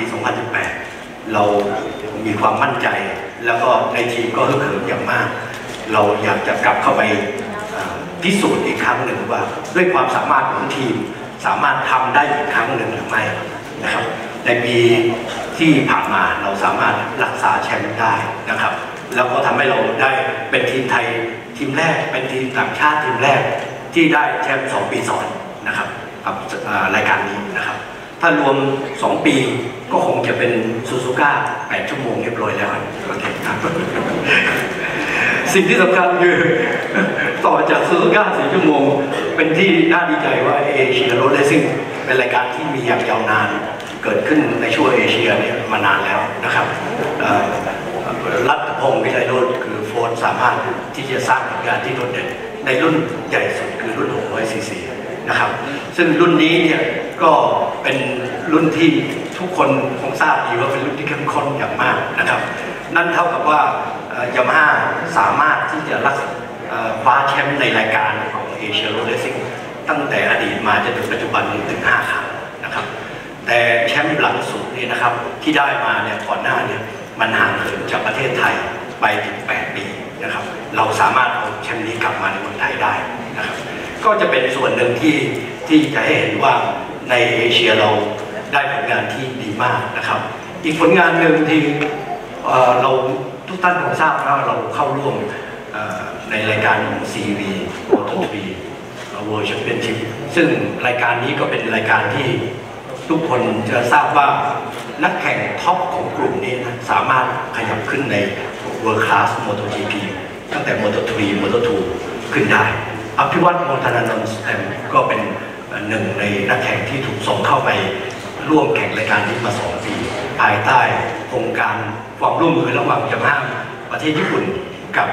Speaker 5: 2018 เรามีความมั่นใจแล้วก็ในทีมก็ฮึกเหิมอย่างมากเราอยากจะกลับเข้าไปพิสูจน์อีกครั้งหนึ่งว่าด้วยความสามารถของทีมสามารถทำได้อีกครั้งหนึ่งหรือไม่นะครับในปีที่ผ่านมาเราสามารถรักษาแชมป์ได้นะครับแล้วก็ทำให้เราได้เป็นทีมไทยทีมแรกเป็นทีมต่างชาติทีมแรกที่ได้แชมป์2 ปีซ้อนนะครับกับรายการนี้นะครับถ้ารวม2 ปีก็คงจะเป็นซูซูก้า8 ชั่วโมงเรียบร้อยแล้วโอเคครับสิ่งที่สำคัญคือต่อจากซูซูก้า4 ชั่วโมงเป็นที่น่าดีใจว่าเอเชียรถเลสซิ่งเป็นรายการที่มีอย่างยาวนานเกิดขึ้นในช่วงเอเชียเนี่ยมานานแล้วนะครับรัฐพงศ์วิไลโรจน์คือโฟร์สามารถที่จะสร้างผลงานที่โดดเด่นในรุ่นใหญ่สุดคือรุ่น600 ซีซีนะครับซึ่งรุ่นนี้เนี่ยก็เป็นรุ่นที่ทุกคนคงทราบดีว่าเป็นรุ่นที่เข้มข้นอย่างมากนะครับนั่นเท่ากับว่ายามาฮ่าสามารถที่จะคว้าแชมป์ในรายการของเอเชียโรดเรซซิ่งตั้งแต่อดีตมาจนถึงปัจจุบันถึง5 ครั้งนะครับแต่แชมป์หลังสุดนี่นะครับที่ได้มาเนี่ยก่อนหน้าเนี่ยมันห่างเหินจากประเทศไทยไปถึง8 ปีนะครับเราสามารถเอาแชมป์นี้กลับมาในเมืองไทยได้นะครับก็จะเป็นส่วนหนึ่งที่จะให้เห็นว่าในเอเชียเราได้ผลงานที่ดีมากนะครับอีกผลงานหนึ่งที่เราทุกท่านคงทราบว่าเราเข้าร่วมในรายการของ CV Moto3 World Championship ซึ่งรายการนี้ก็เป็นรายการที่ทุกคนจะทราบว่านักแข่งท็อปของกลุ่มนี้สามารถขยับขึ้นใน World Class MotoGP ตั้งแต่ Moto3 Moto2 ขึ้นได้อภิวัตโมทนานนท์แอมก็เป็นหนึ่งในนักแข่งที่ถูกส่งเข้าไปร่วมแข่งรายการนี้มา2 ปีภายใต้โครงการความร่วมมือระหว่างยามาฮ่าประเทศญี่ปุ่นกับ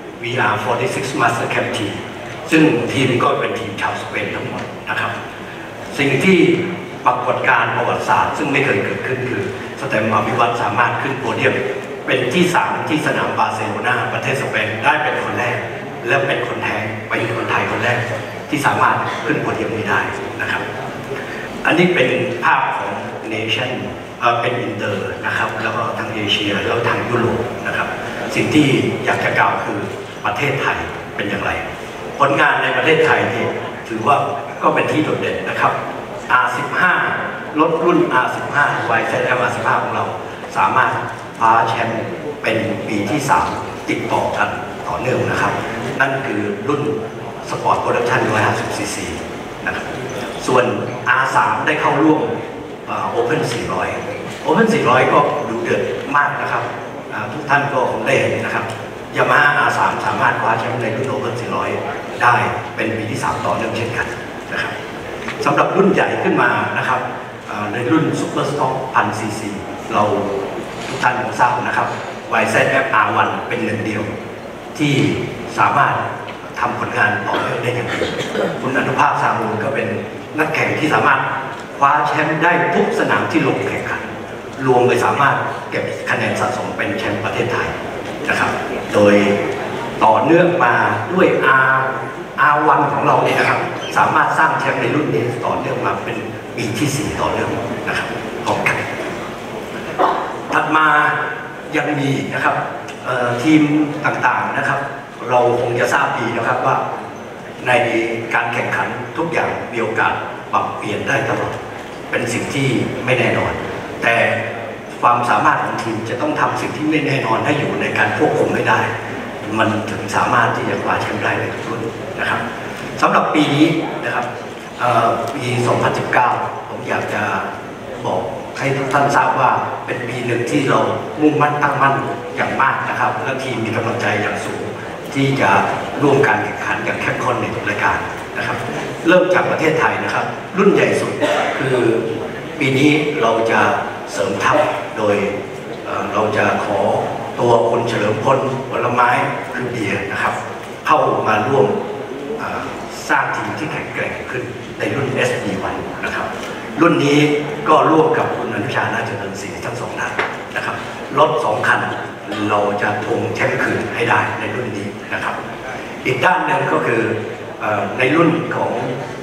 Speaker 5: VR46 Master Camp Team ซึ่งทีมก็เป็นทีมชาวสเปนทั้งหมดนะครับสิ่งที่ปรากฏการณ์ประวัติศาสตร์ซึ่งไม่เคยเกิดขึ้นคือสแตมป์อภิวัตสามารถขึ้นโพเดียมเป็นที่3ที่สนามบาร์เซโลนาประเทศสเปนได้เป็นคนแรกและเป็นคนแทนไปเป็นคนไทยคนแรกที่สามารถขึ้นโพเดียมนี้ได้นะครับอันนี้เป็นภาพของเนชั่นเป็นอินเตอร์นะครับแล้วก็ทางเอเชียแล้วทางยุโรปนะครับสิ่งที่อยากจะกล่าวคือประเทศไทยเป็นอย่างไรผลงานในประเทศไทยนี่ถือว่าก็เป็นที่โดดเด่นนะครับ R15 รถรุ่น R15 YZF R15 ของเราสามารถคว้าแชมป์เป็นปีที่3ติดต่อกันต่อเนื่องนะครับนั่นคือรุ่นสปอร์ตโปรดักชั่น150 ซีซีนะครับส่วน R3 ได้เข้าร่วมOpen 400 Open 400 ก็ดูเดือดมากนะครับทุกท่านก็คงได้เห็นนะครับยามาฮ่า R3 สามารถคว้าแชมป์ในรุ่น Open 400 ได้เป็นปีที่3ต่อเนื่องเช่นกันนะครับสำหรับรุ่นใหญ่ขึ้นมานะครับในรุ่น Super Stock 1000 ซีซีเราทุกท่านคงทราบนะครับ YZF R1 เป็นหนึ่งเดียวที่สามารถทำผลงานต่อเนื่องได้อย่างดีคุณอนุภาพสามูลก็เป็นนักแข่งที่สามารถคว้าแชมป์ได้ทุกสนามที่ลงแข่งขันรวมเลยสามารถเก็บคะแนนสะสมเป็นแชมป์ประเทศไทยนะครับโดยต่อเนื่องมาด้วย R1 ของเราเนี่ยนะครับสามารถสร้างแชมป์ในรุ่นนี้ต่อเนื่องมาเป็นปีที่4ต่อเนื่องนะครับของกันถัดมายังมีนะครับทีมต่างๆนะครับเราคงจะทราบดีนะครับว่าในการแข่งขันทุกอย่างมีโอกาสปรับเปลี่ยนได้ตลอดเป็นสิ่งที่ไม่แน่นอนแต่ความสามารถของทีมจะต้องทำสิ่งที่ไม่แน่นอนให้อยู่ในการควบคุมไม่ได้มันถึงสามารถที่จะคว้าแชมป์ได้ในทุกรุ่นนะครับสำหรับปีนี้นะครับปี 2019 ผมอยากจะบอกให้ทุกท่านทราบว่าเป็นปีหนึ่งที่เรามุ่งมั่นตั้งมั่นอย่างมากนะครับและทีมมีกำลังใจอย่างสูงที่จะร่วมการแข่งขันอย่างเข้มข้นในทุกรายการนะครับเริ่มจากประเทศไทยนะครับรุ่นใหญ่สุดคือปีนี้เราจะเสริมทัพโดยเราจะขอตัวคุณเฉลิมพลผลไม้คือเบียร์นะครับเข้ามาร่วมสร้างทีมที่แข็งแกร่งขึ้นในรุ่น SD1 นะครับรุ่นนี้ก็ร่วมกับคุณอนุชา นาเจริญศรีทั้งสองท่านนะครับรถ2 คันเราจะทวงแชมป์คืนให้ได้ในรุ่นนี้นะครับอีกด้านหนึ่งก็คือในรุ่นของ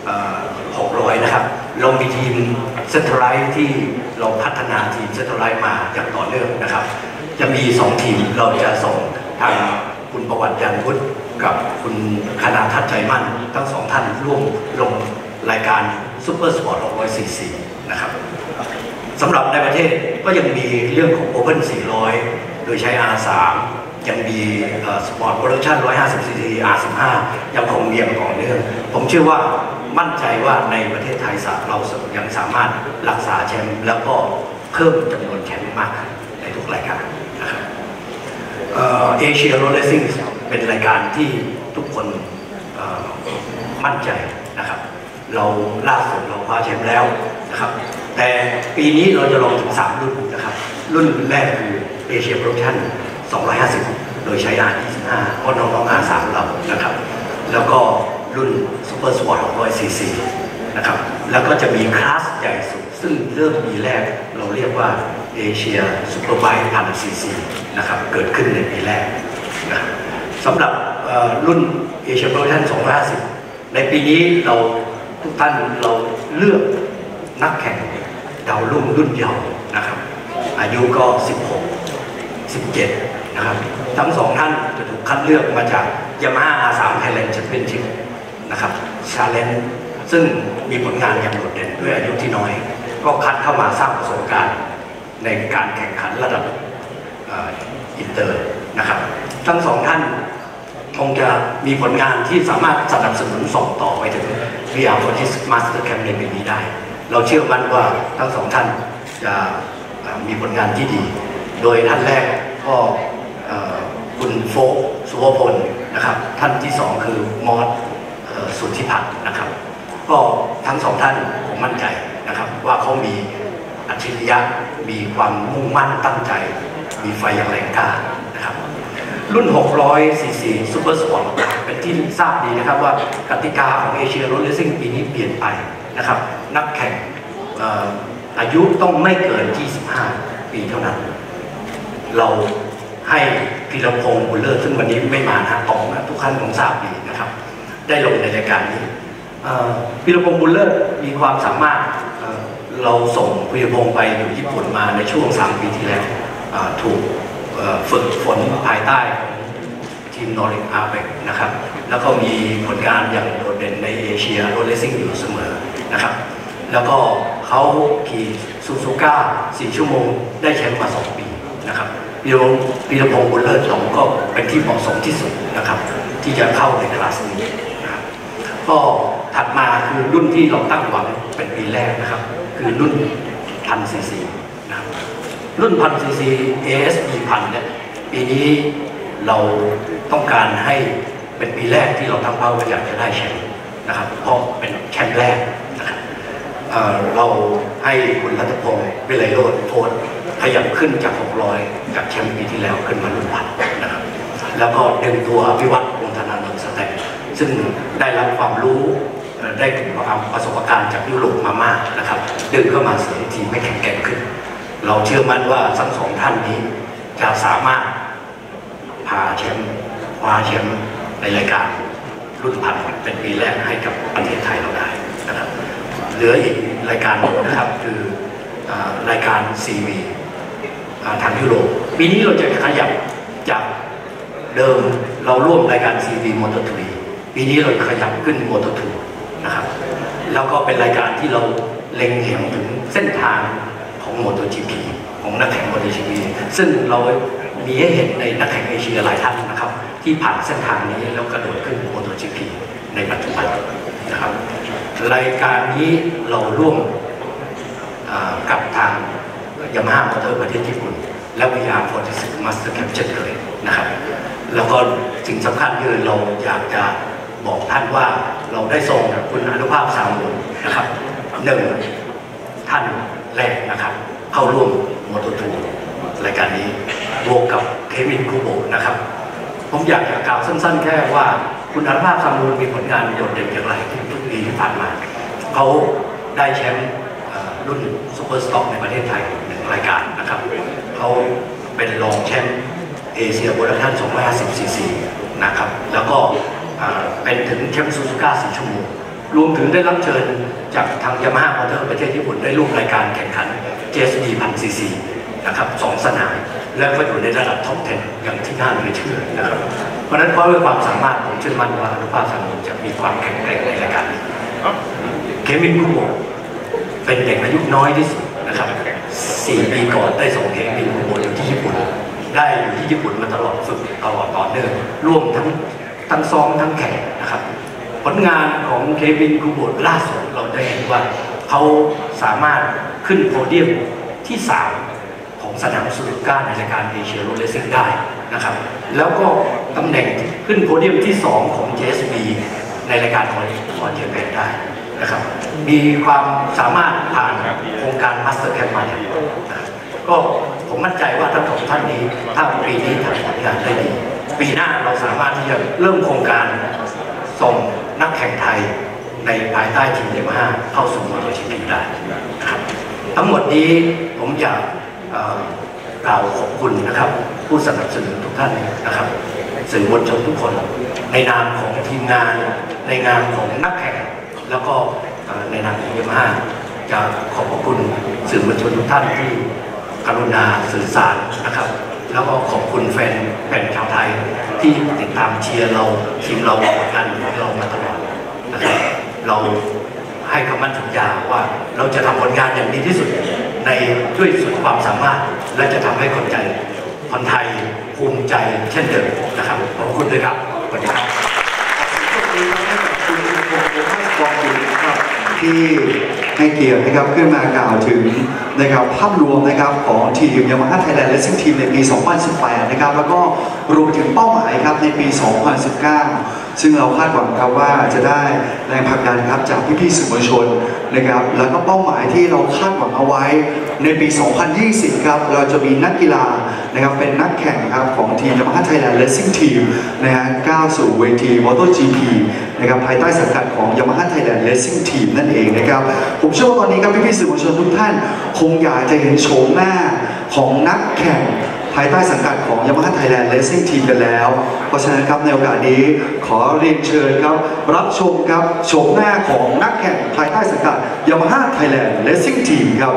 Speaker 5: 600นะครับเรามีทีมเซนทรัลไลท์ที่เราพัฒนาทีมเซนทรัลไลท์มาอย่างต่อเนื่องนะครับจะมี2 ทีมเราจะส่งทางคุณประวัติยันวุฒิกับคุณคณาทัศน์ใจมั่นทั้ง2 ท่านร่วมลงรายการซูเปอร์สปอร์ต600ccนะครับสำหรับในประเทศก็ยังมีเรื่องของ Open 400 โดยใช้ R3 ยังมีสปอร์ตโปรดักชั่น 150cc R15 ยังคงเรียงต่อเนื่องผมเชื่อว่ามั่นใจว่าในประเทศไทยเรายังสามารถรักษาแชมป์แล้วก็เพิ่มจำนวนแชมป์มากในทุกรายการนะครับเอเชียโรลเลสซิ่งเป็นรายการที่ทุกคนมั่นใจนะครับเราล่าสุดเราคว้าแชมป์แล้วนะครับแต่ปีนี้เราจะลงถึง3 รุ่นนะครับรุ่นแรกคือเอเชียโปรดักชั่น250โดยใช้ R25 เพราะน้องๆ R3 เรานะครับแล้วก็รุ่นซูเปอร์สปอร์ต600ccนะครับแล้วก็จะมีคลาสใหญ่สุดซึ่งเริ่มปีแรกเราเรียกว่าเอเชียซูเปอร์ไบค์ 1000cc นะครับเกิดขึ้นในปีแรกนะสำหรับรุ่นเอเชียโปรดักชั่น250ในปีนี้เราทุกท่านเราเลือกนักแข่งดาวรุ่งรุ่นเยาว์นะครับอายุก็16 17นะครับทั้ง2 ท่านจะถูกคัดเลือกมาจาก Yamaha R3 Thailand Championship นะครับ Challenge ซึ่งมีผลงานอย่างโดดเด่นด้วยอายุที่น้อยก็คัดเข้ามาสร้างประสบการณ์ในการแข่งขันระดับอินเตอร์นะครับทั้ง2 ท่านคงจะมีผลงานที่สามารถสนับสนุนส่งต่อไปถึง VR40 Master Camp ในปีนี้ได้เราเชื่อมั่นว่าทั้ง2 ท่านจะมีผลงานที่ดีโดยท่านแรกก็คุณโฟกสุวพลนะครับท่านที่2คือมอสสุทธิพัฒน์นะครับก็ทั้ง2 ท่านผมมั่นใจนะครับว่าเขามีอัจฉริยะมีความมุ่งมั่นตั้งใจมีไฟอย่างแรงกล้านะครับรุ่น 600cc ซูเปอร์สปอร์ตเป็นที่ทราบดีนะครับว่ากติกาของเอเชียโรลเลสซิ่งปีนี้เปลี่ยนไปนะครับนักแข่งอายุต้องไม่เกิน25 ปีเท่านั้นเราให้พีรพงศ์บุญเลิศซึ่งวันนี้ไม่มานะตองนะทุกท่านคงทราบดีนะครับได้ลงในรายการนี้พีรพงศ์บุญเลิศมีความสามารถเราส่งพีรพงศ์ไปอยู่ญี่ปุ่นมาในช่วง3 ปีที่แล้วถูกฝึกฝนภายใต้ทีมนอริกอาร์เบกนะครับแล้วก็มีผลงานอย่างโดดเด่นในเอเชียโรลเลสซิ่งอยู่เสมอนะครับแล้วก็เขาขี่ซูซูก้า4 ชั่วโมงได้แชมป์มา2 ปีนะครับพีรพงศ์บุญเลิศเราก็เป็นที่เหมาะสมที่สุดนะครับที่จะเข้าในคลาสนี้นะครับก็ถัดมาคือรุ่นที่เราตั้งหวังเป็นปีแรกนะครับคือรุ่น 1000cc นะครับรุ่น 1000cc ASB 1000เนี่ยปีนี้เราต้องการให้เป็นปีแรกที่เราตั้งเป้าว่าอยากจะได้แชมป์นะครับเพราะเป็นแชมป์แรกนะครับเราให้คุณรัตพงศ์วิไลโรจน์โพสต์ขยับขึ้นจาก600จากแชมป์ปีที่แล้วขึ้นมารุ่นพันนะครับแล้วก็ดึงตัววิวัฒน์วงศ์ธนาโนสแตมซึ่งได้รับความรู้ได้ความประสบการณ์จากยุโรปมามากนะครับดึงเข้ามาเสริมทีมให้แข็งแกร่งขึ้นเราเชื่อมั่นว่าทั้งสองท่านนี้จะสามารถพาแชมป์คว้าแชมป์ในรายการรุ่นพันเป็นปีแรกให้กับประเทศไทยเราได้นะครับเหลืออีกรายการหนึ่งนะครับคือรายการCVทางยุโรปปีนี้เราจะขยับจากเดิมเราร่วมรายการCV Moto3ปีนี้เราขยับขึ้น Moto2 นะครับแล้วก็เป็นรายการที่เราเล็งเห็นถึงเส้นทางของ MotoGP ของนักแข่ง MotoGP ซึ่งเรามีให้เห็นในนักแข่งเอเชียหลายท่านนะครับที่ผ่านเส้นทางนี้แล้วกระโดดขึ้น MotoGP ในปัจจุบันนะครับรายการนี้เราร่วมกับทางYamaha Motor ประเทศญี่ปุ่นและ VR46 Master Camp เช่นเคยนะครับแล้วก็สิ่งสำคัญคือเราอยากจะบอกท่านว่าเราได้ส่งคุณอนุภาพสามคนนะครับ1ท่านแรกนะครับเข้าร่วมMoto2รายการนี้บวกกับเควินคูโบนะครับผมอยากจะกล่าวสั้นๆแค่ว่าคุณอนุภาพสามคนมีผลงานโดดเด่นอย่างไรทุกปีที่ผ่านมาเขาได้แชมป์รุ่นซูเปอร์สต็อกในประเทศไทย1รายการนะครับเขาเป็นรองแชมป์เอเชียโปรดักชั่น250 cc นะครับแล้วก็เป็นถึงแชมป์ซูซูก้า4 ชั่วโมงรวมถึงได้รับเชิญจากทาง Yamaha Motor ประเทศญี่ปุ่นได้ร่วมรายการแข่งขัน JSD 1000 cc นะครับ2 สนามแล้วก็อยู่ในระดับท็อป 10 อย่างที่น่าเหลือเชื่อนะครับเพราะฉะนั้นเพราะด้วยความสามารถผมเชื่อมั่นว่าอนุภาพสามจะมีความแข็งแกร่งในรายการนี้เควินคูโบเป็นเด็กอายุน้อยที่สุดนะครับ4 ปีก่อนได้ส่งเควินคูโบอยู่ที่ญี่ปุ่นได้อยู่ที่ญี่ปุ่นมาตลอดฝึกตลอดต่อเนื่องร่วมทั้งซ้อมทั้งแข่งนะครับผลงานของเควินคูโบล่าสุดเราได้เห็นว่าเขาสามารถขึ้นโพเดียมที่ 3ของสนามซูซูก้าในรายการเอเชียโรดเรซซิ่งได้นะครับแล้วก็ตำแหน่งขึ้นโพเดียมที่ 2ของ JSB ในรายการคอนเทนเบนได้นะครับมีความสามารถผ่านโครงการ Master Camp มาเนี่ยก็ผมมั่นใจว่าทั้งสองท่านนี้ถ้าปีนี้ทำผลงานได้ดีปีหน้าเราสามารถที่จะเริ่มโครงการส่งนักแข่งไทยในภายใต้ทีมYamahaเข้าสู่MotoGPได้นะครับทั้งหมดนี้ผมอยากกล่าวขอบคุณนะครับผู้สนับสนุนทุกท่านนะครับสื่อมวลชนทุกคนในนามของทีมงานในนามของนักแข่งแล้วก็ในนามของYamahaจะขอบคุณสื่อมวลชนทุกท่านที่กรุณาสื่อสารนะครับแล้วก็ขอบคุณแฟนชาวไทยที่ติดตามเชียร์เราทีมเราผลงานของเรามาตลอดนะครับเราให้คำมั่นสัญญาว่าเราจะทำผลงานอย่างดีที่สุดในด้วยสุดความสามารถและจะทำให้คนไทยภูมิใจเช่นเดิมนะครับขอบคุณด้วยครับสวัสดีครับ
Speaker 2: ที่ให้เกียรตินะครับขึ้นมากล่าวถึงนะครับภาพรวมนะครับของทีม Yamaha Thailand Racing Team ในปี 2018 นะครับแล้วก็รวมถึงเป้าหมายครับในปี 2019 ซึ่งเราคาดหวังครับว่าจะได้แรงผลักดันครับจากพี่ๆสื่อมวลชนนะครับแล้วก็เป้าหมายที่เราคาดหวังเอาไว้ในปี 2020 ครับเราจะมีนักกีฬานะครับเป็นนักแข่งครับของทีม Yamaha Thailand Racing Team นะฮะก้าวสู่เวที MotoGP นะครับภายใต้สังกัดของ Yamaha Thailand Racing Team นั่นเองนะครับผมเชื่อว่าตอนนี้ครับพี่ๆสื่อมวลชนทุกท่านคงอยากจะเห็นโฉมหน้าของนักแข่งภายใต้สังกัดของ Yamaha Thailand Racing Team กันแล้วเพราะฉะนั้นครับในโอกาสนี้ขอเรียนเชิญครับรับชมครับโฉมหน้าของนักแข่งภายใต้สังกัด Yamaha Thailand Racing Team ครับ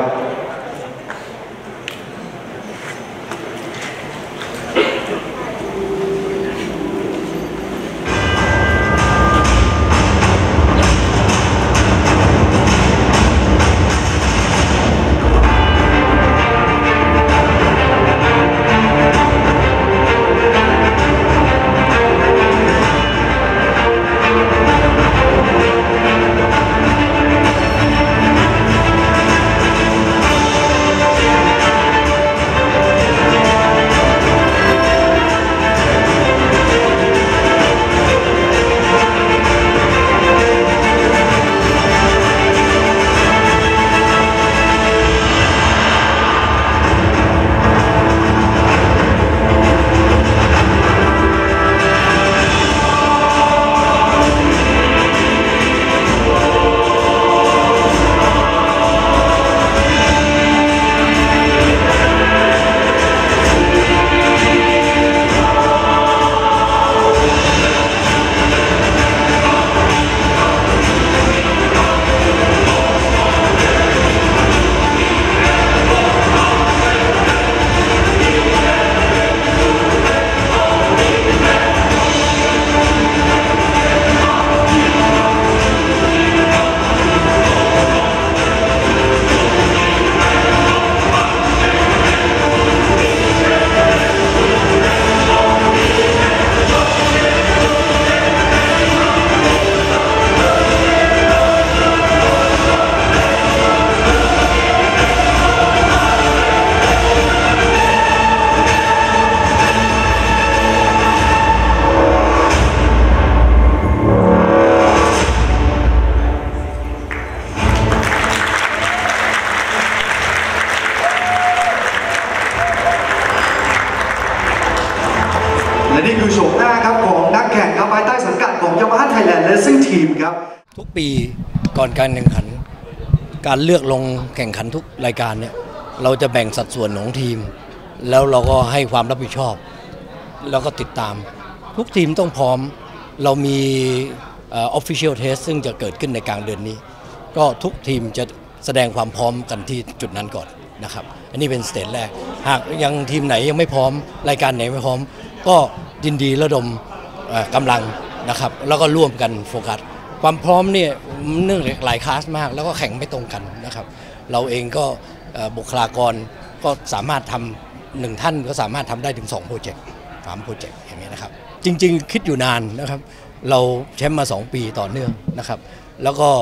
Speaker 2: Yamaha Thailand Racing Team ครับ
Speaker 6: ทุกปีก่อนการแข่งขันการเลือกลงแข่งขันทุกรายการเนี่ยเราจะแบ่งสัดส่วนของทีมแล้วเราก็ให้ความรับผิดชอบแล้วก็ติดตามทุกทีมต้องพร้อมเรามีofficial test ซึ่งจะเกิดขึ้นในกลางเดือนนี้ก็ทุกทีมจะแสดงความพร้อมกันที่จุดนั้นก่อนนะครับอันนี้เป็นสเตจแรกหากยังทีมไหนยังไม่พร้อมรายการไหนไม่พร้อมก็ยินดีระดมกำลังนะครับแล้วก็ร่วมกันโฟกัสความพร้อมเนี่ยเนื่องจากหลายคลาสมากแล้วก็แข่งไม่ตรงกันนะครับเราเองก็บุคลากรก็สามารถทำหนึ่งท่านก็สามารถทำได้ถึง2โปรเจกต์3โปรเจกต์อย่างนี้นะครับจริงๆคิดอยู่นานนะครับเราแชมป์มา2ปีต่อเนื่องนะครับแล้วก็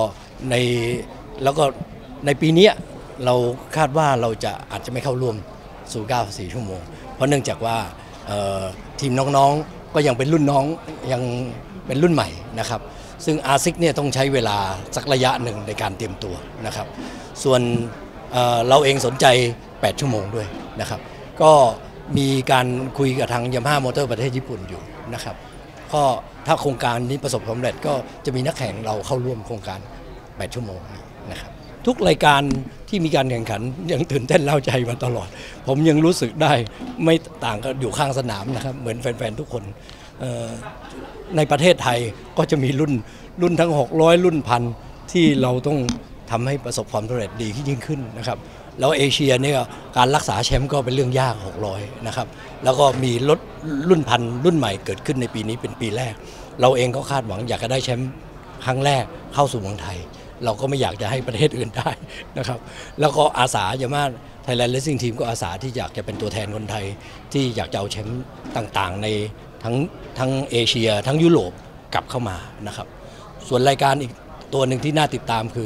Speaker 6: ในปีนี้เราคาดว่าเราจะอาจจะไม่เข้าร่วมสู่94ชั่วโมงเพราะเนื่องจากว่าทีมน้องๆก็ยังเป็นรุ่นน้องยังเป็นรุ่นใหม่นะครับซึ่งอาซิกเนี่ยต้องใช้เวลาสักระยะหนึ่งในการเตรียมตัวนะครับส่วนเราเองสนใจ8ชั่วโมงด้วยนะครับก็มีการคุยกับทางยามาฮ่ามอเตอร์ประเทศญี่ปุ่นอยู่นะครับก็ถ้าโครงการนี้ประสบความสำเร็จก็จะมีนักแข่งเราเข้าร่วมโครงการ8ชั่วโมงนะครับทุกรายการที่มีการแข่งขันยังตื่นเต้นเร้าใจมาตลอดผมยังรู้สึกได้ไม่ต่างกันอยู่ข้างสนามนะครับเหมือนแฟนๆทุกคนในประเทศไทยก็จะมีรุ่นทั้ง600รุ่นพันที่เราต้องทำให้ประสบความสำเร็จดียิ่งขึ้นนะครับแล้วเอเชียเนี่ยการรักษาแชมป์ก็เป็นเรื่องยาก600นะครับแล้วก็มีรถรุ่นพันรุ่นใหม่เกิดขึ้นในปีนี้เป็นปีแรกเราเองก็คาดหวังอยากจะได้แชมป์ครั้งแรกเข้าสู่เมืองไทยเราก็ไม่อยากจะให้ประเทศอื่นได้นะครับแล้วก็อาสายามาไทยแลนด์เรซซิ่งทีมก็อาสาที่อยากจะเป็นตัวแทนคนไทยที่อยากจะเอาแชมป์ต่างๆในทั้งเอเชียทั้งยุโรปกลับเข้ามานะครับส่วนรายการอีกตัวหนึ่งที่น่าติดตามคือ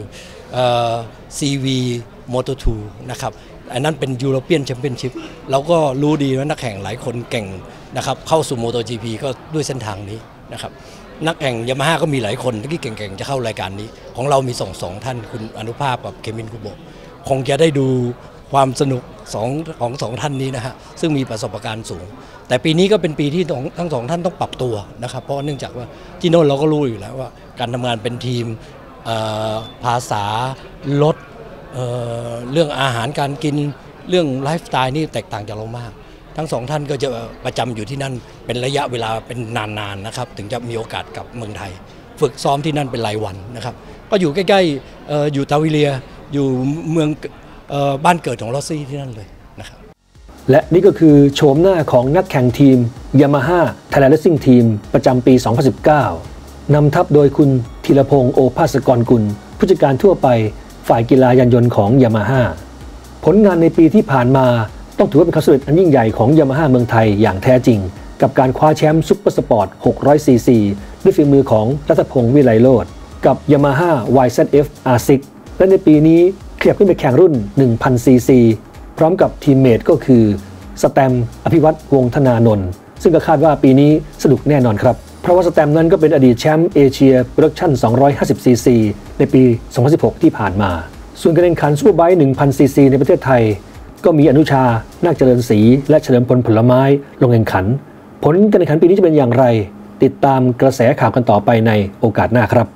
Speaker 6: CV Moto2 นะครับอันนั้นเป็น European Championship เราก็รู้ดีว่านักแข่งหลายคนเก่งนะครับเข้าสู่ MotoGP ก็ด้วยเส้นทางนี้นะครับนักแข่งยามาฮ่าก็มีหลายคนที่เก่งๆจะเข้ารายการนี้ของเรามีสองท่านคุณอนุภาพกับเคมินคุโบะคงจะได้ดูความสนุกของสองท่านนี้นะฮะซึ่งมีประสบการณ์สูงแต่ปีนี้ก็เป็นปีที่ทั้งสองท่านต้องปรับตัวนะครับเพราะเนื่องจากว่าที่โน่นเราก็รู้อยู่แล้วว่าการทำงานเป็นทีมภาษารถเรื่องอาหารการกินเรื่องไลฟ์สไตล์นี่แตกต่างจากเรามากทั้งสองท่านก็จะประจำอยู่ที่นั่นเป็นระยะเวลาเป็นนานๆนะครับถึงจะมีโอกาสกลับเมืองไทยฝึกซ้อมที่นั่นเป็นรายวันนะครับก็อยู่ใกล้ๆอยู่ตาวิเลียอยู่เมืองบ้านเกิดของลอสซี่ที่นั่นเลยนะครับ
Speaker 1: และนี่ก็คือโฉมหน้าของนักแข่งทีม Yamaha Thailand Racing Team ประจำปี 2019 นำทัพโดยคุณธีรพงษ์โอภาสกรกุลผู้จัดการทั่วไปฝ่ายกีฬายานยนต์ของ Yamaha ผลงานในปีที่ผ่านมาต้องถือว่าเป็นความสำเร็จอันยิ่งใหญ่ของ Yamaha เมืองไทยอย่างแท้จริงกับการคว้าแชมป์ซุปเปอร์สปอร์ต 600cc ด้วยฝีมือของรัตพงษ์วิไลโรจน์กับ Yamaha YZF R6 และในปีนี้ขยับขึ้นไปแข่งรุ่น 1000cc พร้อมกับทีมเมทก็คือสแตมป์อภิวัตรวงศ์ธนานนท์ซึ่งก็คาดว่าปีนี้สนุกแน่นอนครับเพราะว่าสแตมป์นั้นก็เป็นอดีตแชมป์เอเชียโปรดักชั่น 250cc ในปี 2016 ที่ผ่านมาส่วนการแข่งขันซูเปอร์ไบค์ 1000cc ในประเทศไทยก็มีอนุชานาคเจริญศรีและเฉลิมพลผลไม้ลงแข่งขันผลการแข่งขันปีนี้จะเป็นอย่างไรติดตามกระแสข่าวกันต่อไปในโอกาสหน้าครับ